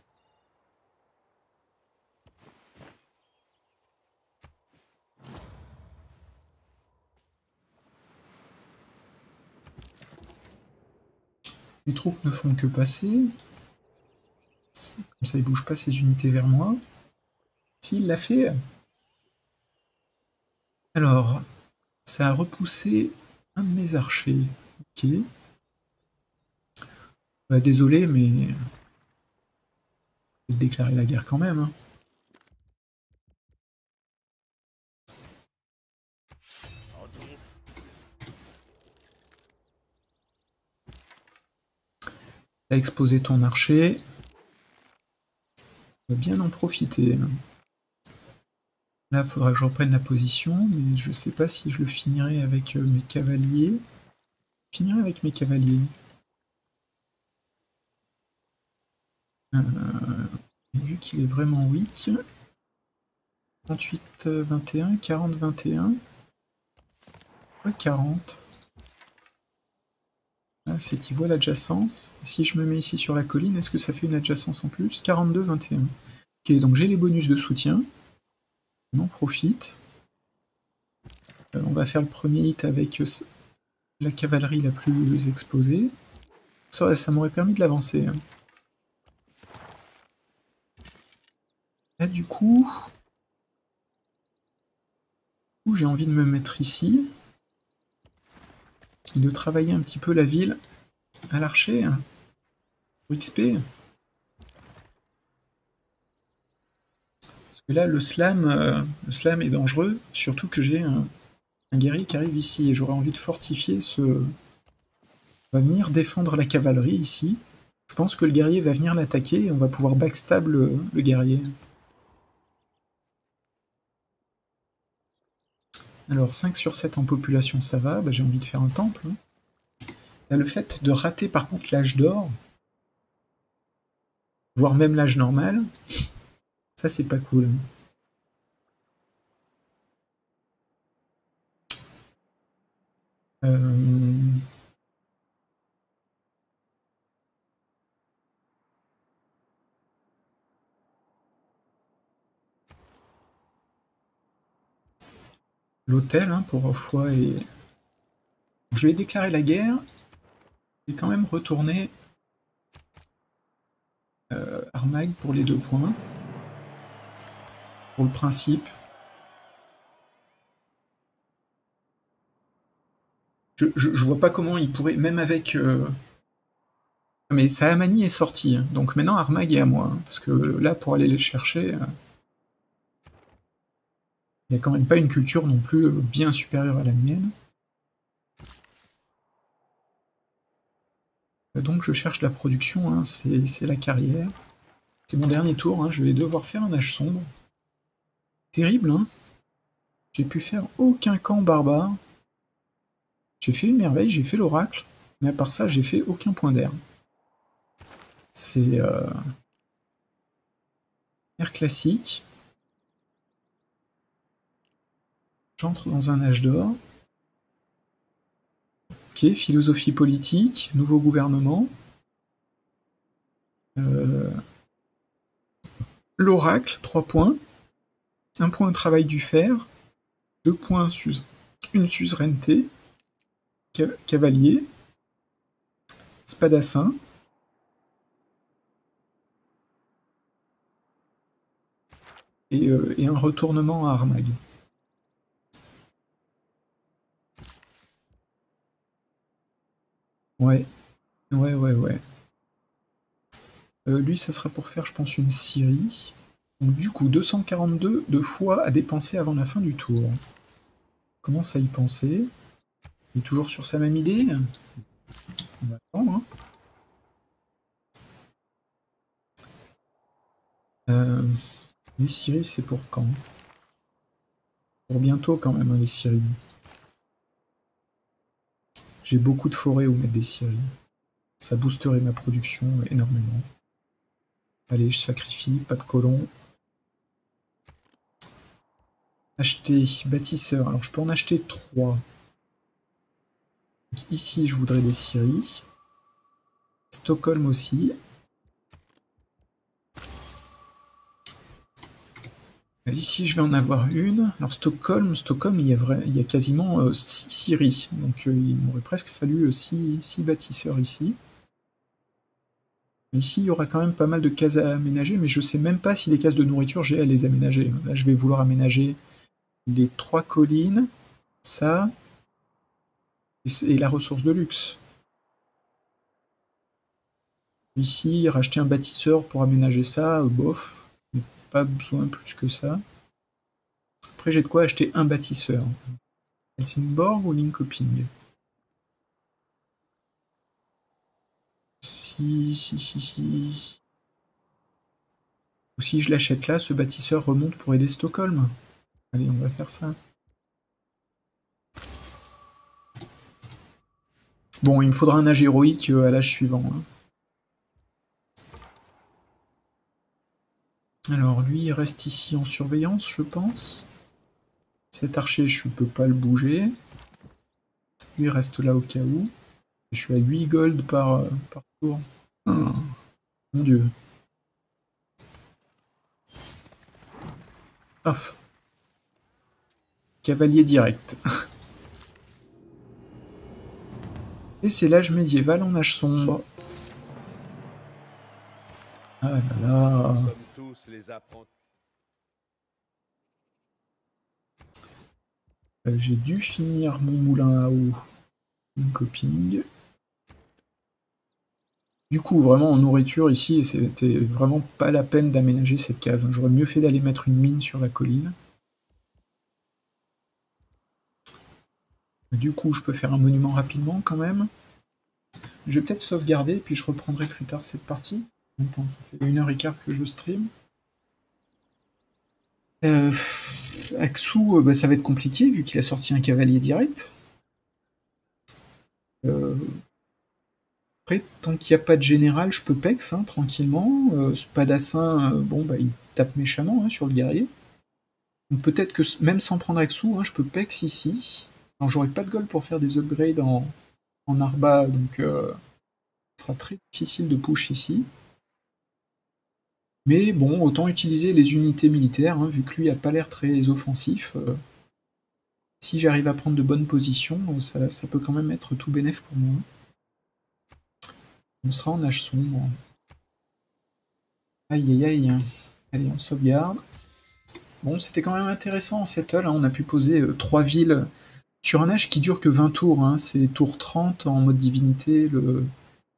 A: Les troupes ne font que passer. Comme ça, il bouge pas ses unités vers moi. S'il l'a fait... Alors, ça a repoussé un de mes archers. Ok. Bah, désolé, mais... Je vais déclarer la guerre quand même. Hein. T'as exposé ton archer. On va bien en profiter. Là, il faudra que je reprenne la position, mais je sais pas si je le finirai avec mes cavaliers. Je finirai avec mes cavaliers. Euh, vu qu'il est vraiment weak. trente-huit vingt et un, quarante vingt et un. Ouais, quarante. Ah, c'est qu'il voit l'adjacence. Si je me mets ici sur la colline, est-ce que ça fait une adjacence en plus? quarante-deux vingt et un. Ok, donc j'ai les bonus de soutien. On en profite. Euh, on va faire le premier hit avec la cavalerie la plus exposée. Ça, ça m'aurait permis de l'avancer. Hein. Là, du coup, j'ai envie de me mettre ici et de travailler un petit peu la ville à l'archer hein, pour X P. Parce que là, le slam, euh, le slam est dangereux, surtout que j'ai un, un guerrier qui arrive ici et j'aurais envie de fortifier ce... On va venir défendre la cavalerie ici. Je pense que le guerrier va venir l'attaquer et on va pouvoir backstab le, le guerrier. Alors cinq sur sept en population, ça va, bah, j'ai envie de faire un temple. Hein. Là, le fait de rater par contre l'âge d'or, voire même l'âge normal, ça c'est pas cool. Euh... L'hôtel hein, pour foi et... Je vais déclarer la guerre. Je vais quand même retourner euh, Armagh pour les deux points. Pour le principe. Je, je, je vois pas comment il pourrait, même avec... Euh... Mais Sahamani est sorti, donc maintenant Armagh est à moi. Hein, parce que là, pour aller les chercher... Euh... Il n'y a quand même pas une culture non plus bien supérieure à la mienne. Donc je cherche la production, hein, c'est la carrière. C'est mon dernier tour, hein, je vais devoir faire un âge sombre. Terrible, hein. J'ai pu faire aucun camp barbare. J'ai fait une merveille, j'ai fait l'oracle, mais à part ça, j'ai fait aucun point d'air. C'est euh... air classique. J'entre dans un âge d'or. Ok, philosophie politique, nouveau gouvernement. Euh... L'oracle, trois points. Un point travail du fer. Deux points sus... une suzeraineté. Cavalier. Spadassin. Et, euh, et un retournement à Armag. Ouais, ouais, ouais, ouais. Euh, lui, ça sera pour faire, je pense, une Syrie. Donc du coup, deux cent quarante-deux de fois à dépenser avant la fin du tour. Commence à y penser. Il est toujours sur sa même idée. On va attendre. Hein. Euh, les Syries, c'est pour quand? Pour bientôt quand même, hein, les Syries. J'ai beaucoup de forêts où mettre des Syries. Ça boosterait ma production énormément. Allez, je sacrifie, pas de colons. Acheter bâtisseur. Alors je peux en acheter trois. Donc, ici, je voudrais des Syries. Stockholm aussi. Ici, je vais en avoir une. Alors Stockholm, Stockholm, il y a, vrai, il y a quasiment euh, six Syries. Donc euh, il m'aurait presque fallu six bâtisseurs ici. Ici, il y aura quand même pas mal de cases à aménager, mais je sais même pas si les cases de nourriture, j'ai à les aménager. Là, je vais vouloir aménager les trois collines, ça, et, et la ressource de luxe. Ici, racheter un bâtisseur pour aménager ça, euh, bof, pas besoin plus que ça. Après, j'ai de quoi acheter un bâtisseur. Helsingborg ou Linköping? Si, si, si, si. Ou si je l'achète là, ce bâtisseur remonte pour aider Stockholm. Allez, on va faire ça. Bon, il me faudra un âge héroïque à l'âge suivant. Hein. Alors, lui, il reste ici en surveillance, je pense. Cet archer, je ne peux pas le bouger. Lui, il reste là au cas où. Je suis à huit gold par, par tour. Oh, mon dieu. Hop. Cavalier direct. Et c'est l'âge médiéval en âge sombre. Ah là là.
B: Nous sommes tous les apprentis.
A: Euh, J'ai dû finir mon moulin à eau. Linköping. Du coup, vraiment en nourriture ici, c'était vraiment pas la peine d'aménager cette case. J'aurais mieux fait d'aller mettre une mine sur la colline. Du coup, je peux faire un monument rapidement quand même. Je vais peut-être sauvegarder, puis je reprendrai plus tard cette partie. Attends, ça fait une heure et quart que je stream. Euh, Aksu, bah, ça va être compliqué vu qu'il a sorti un cavalier direct. Euh, après, tant qu'il n'y a pas de général, je peux pex hein, tranquillement. Euh, Spadassin, euh, bon, bah, il tape méchamment hein, sur le guerrier. Donc peut-être que même sans prendre Aksu, hein, je peux pex ici. Alors j'aurai pas de gold pour faire des upgrades en, en Arba, donc euh, ce sera très difficile de push ici. Mais bon, autant utiliser les unités militaires, hein, vu que lui a pas l'air très offensif. Euh, si j'arrive à prendre de bonnes positions, ça, ça peut quand même être tout bénef pour moi. On sera en âge sombre. Aïe aïe aïe. Allez, on sauvegarde. Bon, c'était quand même intéressant en settle, hein. On a pu poser euh, trois villes sur un âge qui dure que vingt tours. Hein. C'est tour trente en mode divinité, le...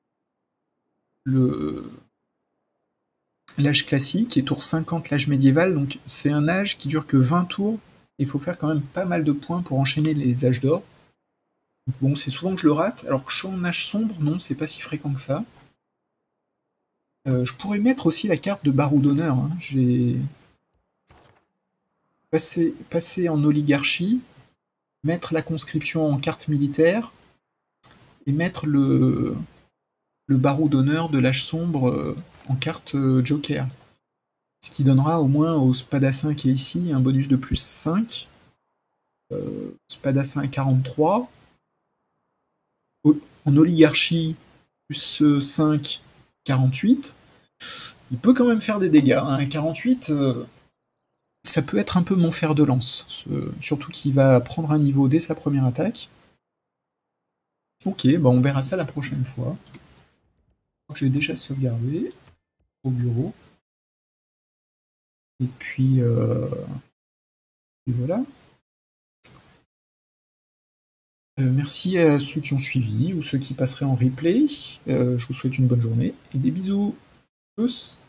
A: le... l'âge classique, et tour cinquante l'âge médiéval. Donc c'est un âge qui dure que vingt tours. Il faut faire quand même pas mal de points pour enchaîner les âges d'or. Bon, c'est souvent que je le rate, alors que je suis en âge sombre, non, c'est pas si fréquent que ça. Euh, je pourrais mettre aussi la carte de barreau d'honneur. Hein. J'ai... passer, passer en oligarchie, mettre la conscription en carte militaire, et mettre le, le barreau d'honneur de l'âge sombre euh, en carte euh, joker. Ce qui donnera au moins au Spadassin qui est ici un bonus de plus cinq. Euh, Spadassin quarante-trois. En oligarchie, plus cinq, quarante-huit. Il peut quand même faire des dégâts. Hein. quarante-huit, euh, ça peut être un peu mon fer de lance. Ce, surtout qu'il va prendre un niveau dès sa première attaque. Ok, bah on verra ça la prochaine fois. Je l'ai déjà sauvegardé au bureau. Et puis, euh, et voilà. Euh, merci à ceux qui ont suivi ou ceux qui passeraient en replay. Euh, je vous souhaite une bonne journée et des bisous. Tous.